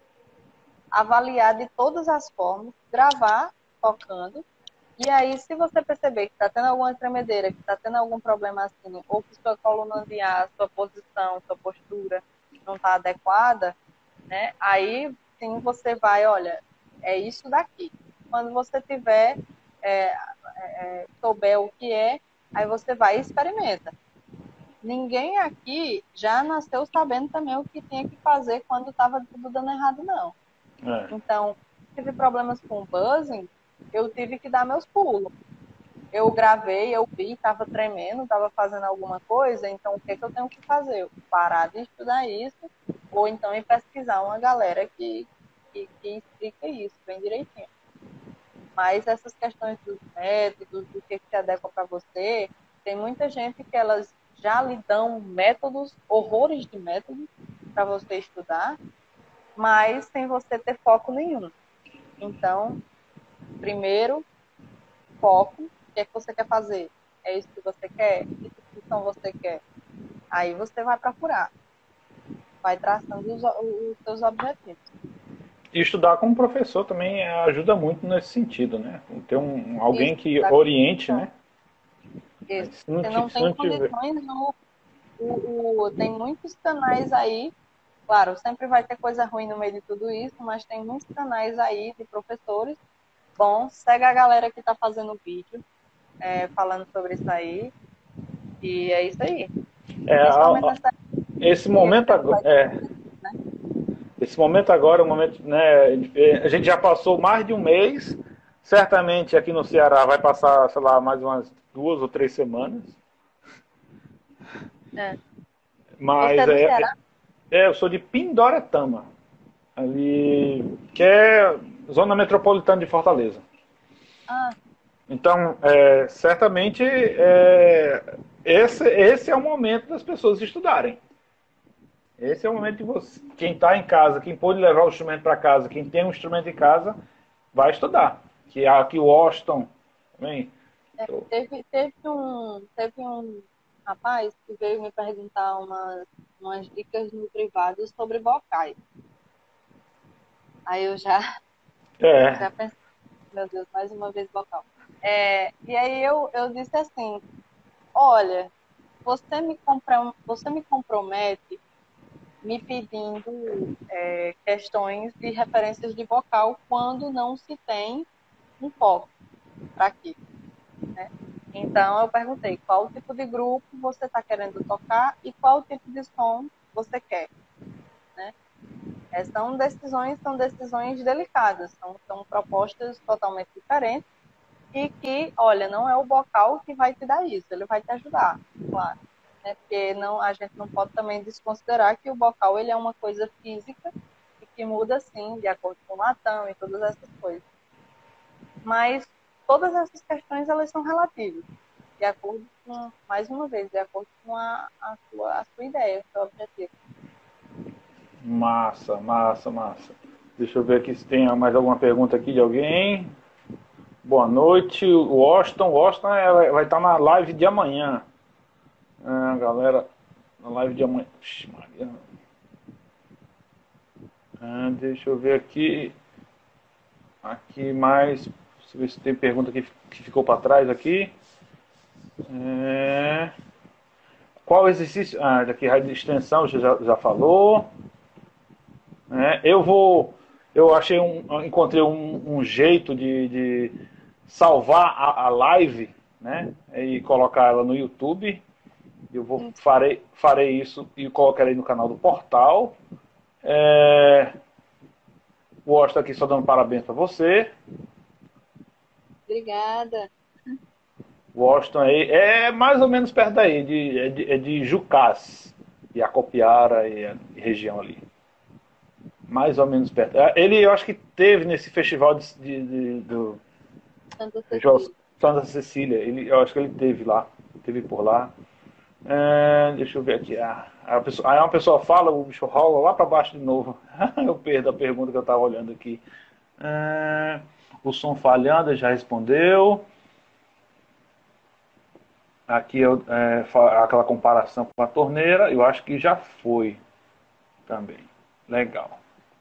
avaliar de todas as formas, gravar tocando, e aí se você perceber que está tendo alguma tremedeira, que está tendo algum problema assim, ou que sua coluna de ar, sua posição, sua postura não está adequada, né? Aí sim você vai, olha, é isso daqui. Quando você tiver, é, é, souber o que é, aí você vai e experimenta. Ninguém aqui já nasceu sabendo também o que tinha que fazer quando estava tudo dando errado, não.
É.
Então, tive problemas com o buzzing, eu tive que dar meus pulos. Eu gravei, eu vi, estava tremendo, estava fazendo alguma coisa, então o que, é que eu tenho que fazer? Eu parar de estudar isso ou então ir pesquisar uma galera que, que, que explica isso bem direitinho. Mas essas questões dos métodos, do que se adequa para você, tem muita gente que elas já lhe dão métodos, horrores de métodos para você estudar, mas sem você ter foco nenhum. Então, primeiro, foco, o que é que você quer fazer? É isso que você quer? Que instituição você quer? Aí você vai procurar, vai traçando os, os seus objetivos.
E estudar como professor também ajuda muito nesse sentido, né? Ter um, alguém
Isso,
que
tá?
oriente, né?
Isso.
Se não,
Você não
se
tem
não tiver...
condições, no, o, o, tem muitos canais aí. Claro, sempre vai ter coisa ruim no meio de tudo isso, mas tem muitos canais aí de professores. Bom, segue a galera que está fazendo vídeo, é, falando sobre isso aí. E é isso aí.
É,
Principalmente nessa
esse
dinheiro
momento
que não
agora,
vai
é,
ter, né?
esse momento agora é um momento, né? A gente já passou mais de um mês. Certamente aqui no Ceará vai passar, sei lá, mais umas duas ou três semanas.
É. Você é
Mas
do
é, é,
Ceará?
é, eu sou de Pindoretama, ali, que é zona metropolitana de Fortaleza.
Ah,
Então, é, certamente, é, esse, esse é o momento das pessoas estudarem. Esse é o momento de você, quem está em casa, quem pode levar o instrumento para casa, quem tem um instrumento em casa, vai estudar. Que aqui o Washington, também.
é, teve, teve, um, teve um rapaz que veio me perguntar umas, umas dicas no privado sobre vocais. Aí eu já,
É,
já pensei, meu Deus, mais uma vez vocal. É, e aí eu, eu disse assim, olha, você me, compra, você me compromete me pedindo é, questões de referências de vocal quando não se tem um foco para aquilo, né? Então eu perguntei qual tipo de grupo você está querendo tocar e qual tipo de som você quer, né? É, são decisões, são decisões delicadas, são, são propostas totalmente diferentes e que, olha, não é o vocal que vai te dar isso, ele vai te ajudar, claro, né? Porque não, a gente não pode também desconsiderar que o vocal ele é uma coisa física e que muda sim de acordo com o latão e todas essas coisas. Mas todas essas questões elas são relativas, de acordo com, mais uma vez, de acordo com a, a, sua, a sua ideia, o seu objetivo.
massa, massa, massa. Deixa eu ver aqui se tem mais alguma pergunta aqui de alguém. Boa noite, Washington. Washington é, vai estar na live de amanhã. Ah, galera, na live de amanhã. Ixi, Maria. Ah, deixa eu ver aqui. Aqui mais. Deixa eu ver se tem pergunta que, que ficou para trás aqui. É... Qual exercício? Ah, daqui rádio de extensão já, já falou. É, eu vou. Eu achei um. Encontrei um, um jeito de, de salvar a, a live, né? E colocar ela no YouTube. Eu vou, farei, farei isso e colocarei no canal do portal. É, o Washington aqui só dando parabéns para você.
Obrigada.
Washington aí é mais ou menos perto daí, de, é, de, é de Jucás, e Acopiara e a região ali. Mais ou menos perto. Ele, eu acho que teve nesse festival de, de, de, do
Santa Cecília.
Santa Cecília. Ele, eu acho que ele teve lá, teve por lá. É, deixa eu ver aqui. Ah, a pessoa, aí uma pessoa fala, o bicho rola lá para baixo de novo. Eu perdo a pergunta que eu estava olhando aqui. É, o som falhando, já respondeu. Aqui é, aquela comparação com a torneira, eu acho que já foi também. Legal.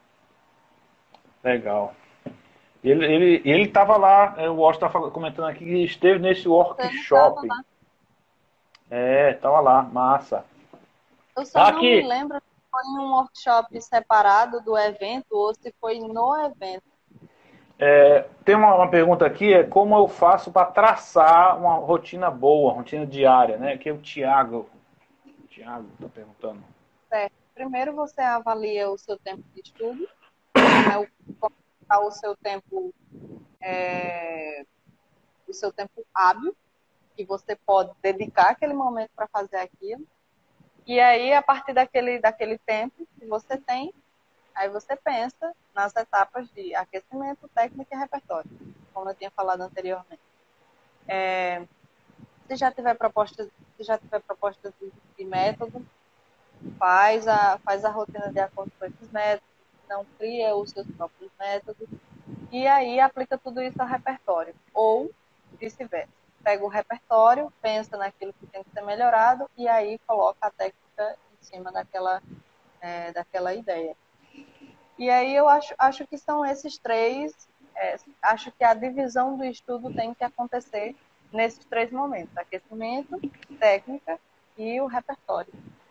Legal. Ele ele ele estava lá, o Washington estava comentando aqui que esteve nesse
Você não estava
workshop.
lá.
É, estava lá, massa.
Eu só não me
Aqui,
lembro se foi em um workshop separado do evento ou se foi no evento.
é, tem uma, uma pergunta aqui, é como eu faço para traçar uma rotina boa, uma rotina diária, né? Que é o Tiago. O Tiago está perguntando.
Certo. Primeiro você avalia o seu tempo de estudo, como é o, como está o seu tempo, é, o seu tempo hábil, que você pode dedicar aquele momento para fazer aquilo. E aí, a partir daquele, daquele tempo que você tem, aí você pensa nas etapas de aquecimento, técnica e repertório, como eu tinha falado anteriormente. É, se já tiver propostas, se já tiver propostas de, de método, faz a, faz a rotina de acordo com esses métodos, não cria os seus próprios métodos, e aí aplica tudo isso ao repertório, ou vice-versa. Pega o repertório, pensa naquilo que tem que ser melhorado, e aí coloca a técnica em cima daquela, é, daquela ideia. E aí eu acho, acho que são esses três, é, acho que a divisão do estudo tem que acontecer nesses três momentos: aquecimento, técnica e o repertório.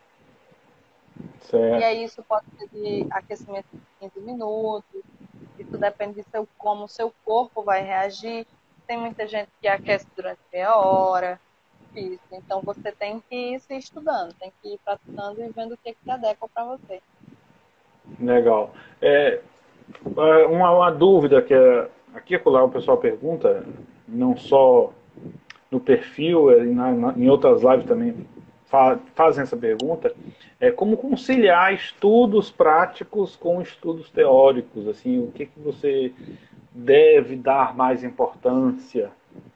E
Certo.
aí isso pode ser de aquecimento de quinze minutos, isso depende de seu, como o seu corpo vai reagir. Tem muita gente que aquece durante meia hora, isso. Então você tem que ir se estudando, tem que ir praticando e vendo o que, que se adequa para você.
Legal. É, uma, uma dúvida que é, aqui e acolá o pessoal pergunta, não só no perfil, é, na, na, em outras lives também fa fazem essa pergunta, é como conciliar estudos práticos com estudos teóricos, assim, o que, que você deve dar mais importância?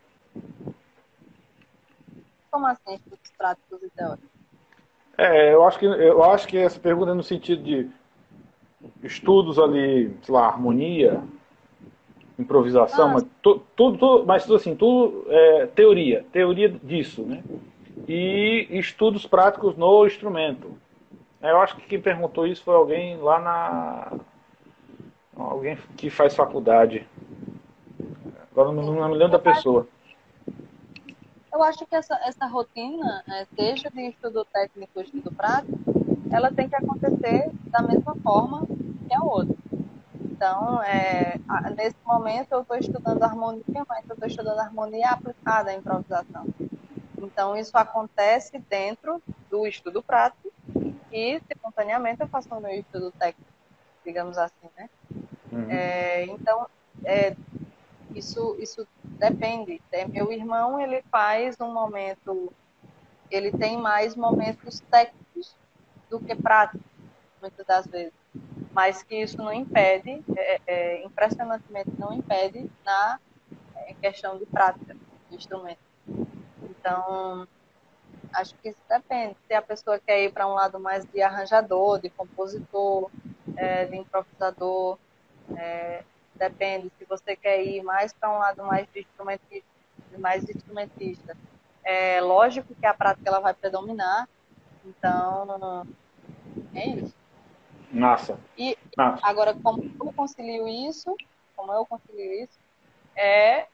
Como assim, estudos práticos e teóricos?
É, eu acho que eu acho que essa pergunta é no sentido de estudos ali, sei lá, harmonia, improvisação,
Ah,
mas tu- tudo, tudo, mas tudo assim, tudo é teoria, teoria disso, né? E estudos práticos no instrumento. Eu acho que quem perguntou isso foi alguém lá na, alguém que faz faculdade. Agora não,
sim.
não me lembro da
Eu acho,
pessoa.
eu acho que essa, essa rotina, é, seja de estudo técnico ou estudo prático, ela tem que acontecer da mesma forma que a outra. Então, é, a- nesse momento eu estou estudando harmonia, mas eu estou estudando harmonia aplicada à improvisação. Então, isso acontece dentro do estudo prático e, simultaneamente, eu faço o meu estudo técnico, digamos assim, né?
Uhum.
É, então, é, isso, isso depende. É, meu irmão, ele faz um momento, ele tem mais momentos técnicos do que práticos, muitas das vezes. Mas que isso não impede, é, é, impressionantemente não impede na é, questão de prática do instrumento. Então, acho que isso depende. Se a pessoa quer ir para um lado mais de arranjador, de compositor, é, de improvisador, é, depende. Se você quer ir mais para um lado mais de instrumentista, mais de instrumentista, é lógico que a prática ela vai predominar. Então, é isso.
Massa.
E
Massa.
agora, como eu concilio isso, como eu concilio isso, é,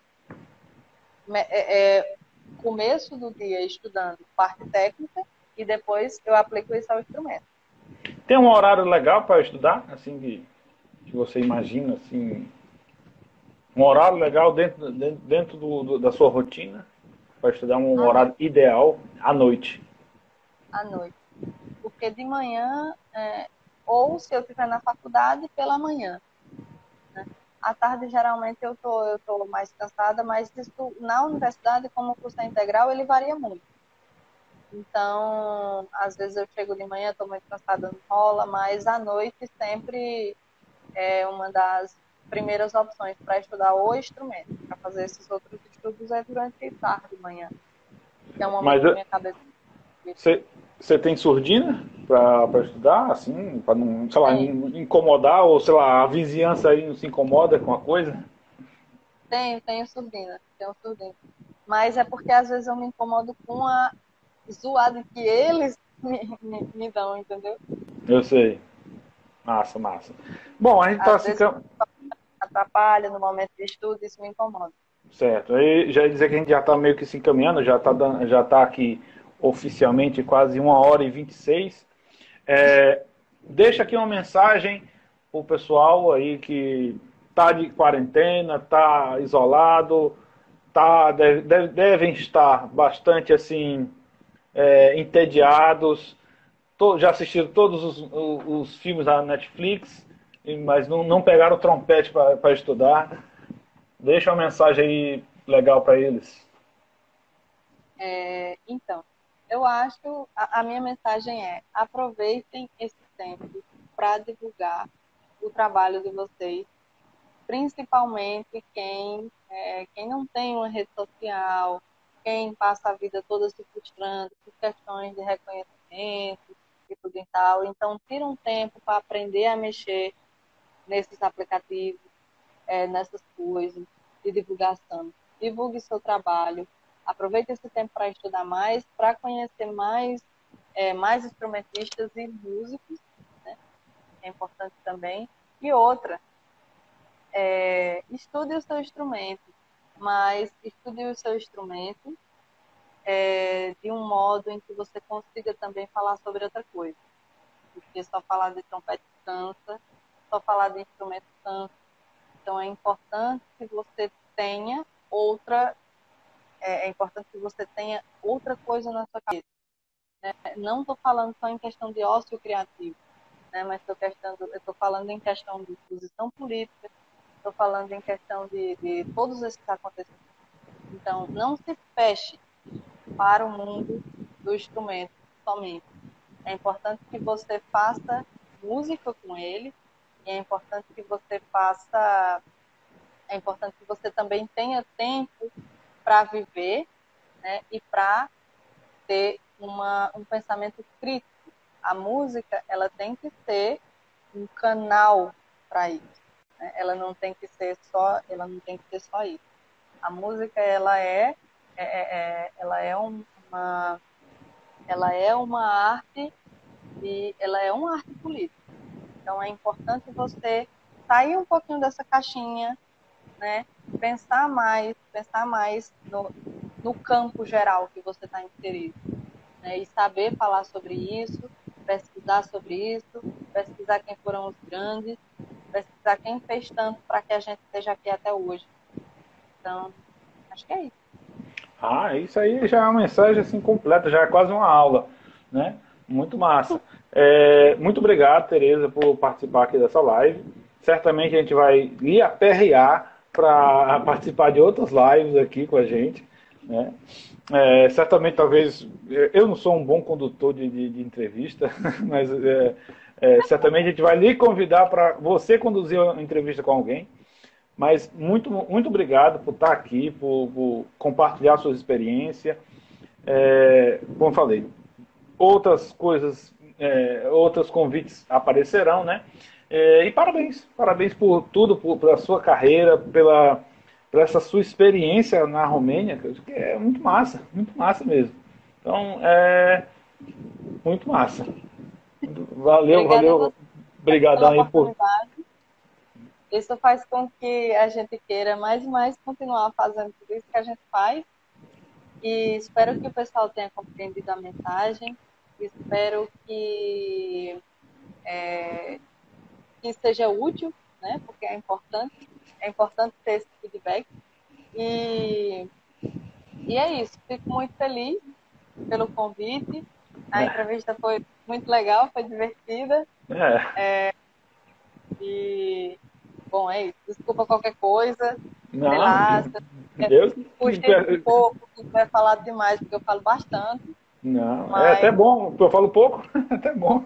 é, é começo do dia estudando parte técnica e depois eu aplico isso ao instrumento.
Tem um horário legal para estudar, assim que, que você imagina, assim, um horário legal dentro, dentro, dentro do, do, da sua rotina para estudar, um
À
horário
noite,
ideal à noite.
à noite. Porque de manhã, é, ou se eu estiver na faculdade, pela manhã. Né? À tarde, geralmente, eu tô, eu tô mais cansada, mas isso, na universidade, como o curso é integral, ele varia muito. Então, às vezes eu chego de manhã, estou muito cansada, não rola, mas à noite sempre é uma das primeiras opções para estudar o instrumento. Para fazer esses outros estudos é durante tarde, de manhã, que é um momento
Mas
que minha cabeça
você você tem surdina para estudar, assim, para não, sei lá,
tem,
incomodar, ou sei lá, a vizinhança aí não se incomoda com a coisa?
tenho, tenho surdina, tenho surdina. Mas é porque às vezes eu me incomodo com a zoada que eles me, me, me dão, entendeu?
Eu sei. Massa, massa. Bom, a gente está
Às
se
vezes
encam...
atrapalha no momento de estudo, isso me incomoda.
Certo. Aí já ia dizer que a gente já está meio que se encaminhando, já está já tá aqui oficialmente quase uma hora e vinte e seis. É, deixa aqui uma mensagem para o pessoal aí que está de quarentena, está isolado, tá, deve, deve- devem estar bastante assim é, entediados. To- já assistiram todos os, os, os filmes da Netflix, mas não, não pegaram o trompete para estudar. Deixa uma mensagem aí legal para eles.
É, então, eu acho, a, a minha mensagem é, aproveitem esse tempo para divulgar o trabalho de vocês, principalmente quem, é, quem não tem uma rede social, quem passa a vida toda se frustrando por questões de reconhecimento e tudo e tal. Então, tira um tempo para aprender a mexer nesses aplicativos, é, nessas coisas de divulgação. Divulgue seu trabalho. Aproveite esse tempo para estudar mais, para conhecer mais, é, mais instrumentistas e músicos, né? É importante também. E outra, é, estude o seu instrumento, mas estude o seu instrumento é, de um modo em que você consiga também falar sobre outra coisa. Porque só falar de trompete cansa, só falar de instrumento cansa. Então é importante que você tenha outra, é, é importante que você tenha outra coisa na sua cabeça. Né? Não estou falando só em questão de ócio criativo, né? Mas estou falando em questão de posição política, estou falando em questão de, de todos esses acontecimentos. Então, não se feche para o mundo do instrumento somente. É importante que você faça música com ele, e é importante que você faça, é importante que você também tenha tempo para viver, né, e para ter uma, um pensamento crítico. A música, ela tem que ser um canal para isso, né? Ela não tem que ser só, ela não tem que ser só isso. A música, ela é, é, é ela é uma, ela é uma arte e ela é uma arte política. Então é importante você sair um pouquinho dessa caixinha, né? Pensar mais, pensar mais no, no campo geral que você está inserido, né? E saber falar sobre isso, pesquisar sobre isso, pesquisar quem foram os grandes, pesquisar quem fez tanto para que a gente esteja aqui até hoje. Então, acho que é isso.
Ah, isso aí já é uma mensagem assim completa, já é quase uma aula, né? Muito massa. É, muito obrigado, Tereza, por participar aqui dessa live. Certamente a gente vai lhe aperrear para participar de outras lives aqui com a gente, né? É, certamente, talvez, eu não sou um bom condutor de, de, de entrevista, mas é, é, certamente a gente vai lhe convidar para você conduzir uma entrevista com alguém. Mas muito, muito obrigado por estar aqui, por, por compartilhar suas experiências. É, como eu falei, outras coisas, é, outros convites aparecerão, né? É, e parabéns, parabéns por tudo, por, pela sua carreira, pela, por essa sua experiência na Romênia, que é muito massa, muito massa mesmo. Então, é muito massa. Valeu,
Obrigada
valeu,
pela
obrigadão aí por...
oportunidade. Isso faz com que a gente queira mais e mais continuar fazendo tudo isso que a gente faz. E espero que o pessoal tenha compreendido a mensagem. Espero que, é, que seja útil, né? Porque é importante. É importante ter esse feedback. E, e é isso. Fico muito feliz pelo convite. A entrevista foi muito legal, foi divertida.
É.
É, e, bom, é isso. Desculpa qualquer coisa. Sei
Não,
lá,
Deus.
puxei um pouco, se tiver falado demais, porque eu falo bastante.
Não, é
Mas,
até bom, eu falo pouco, até bom.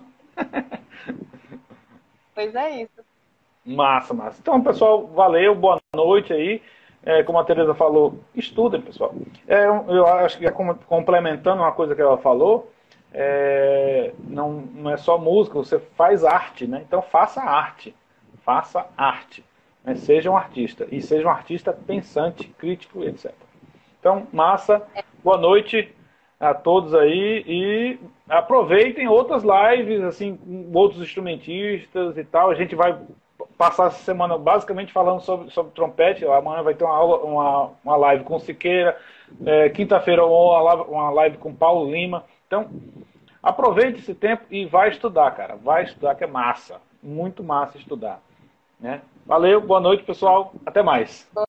pois é isso.
Massa, massa. Então, pessoal, valeu, boa noite aí. É, como a Tereza falou, estudem, pessoal. É, eu acho que é complementando uma coisa que ela falou, é, não, não é só música, você faz arte, né? Então faça arte. Faça arte. Né? Seja um artista. E seja um artista pensante, crítico, etcétera. Então, massa, boa noite a todos aí e aproveitem outras lives, assim, com outros instrumentistas e tal. A gente vai passar essa semana basicamente falando sobre, sobre trompete. Amanhã vai ter uma, aula, uma, uma live com Siqueira, é, quinta-feira uma live, uma live com Paulo Lima. Então, aproveite esse tempo e vai estudar, cara. Vai estudar que é massa. Muito massa estudar. Né? Valeu, boa noite, pessoal. Até mais.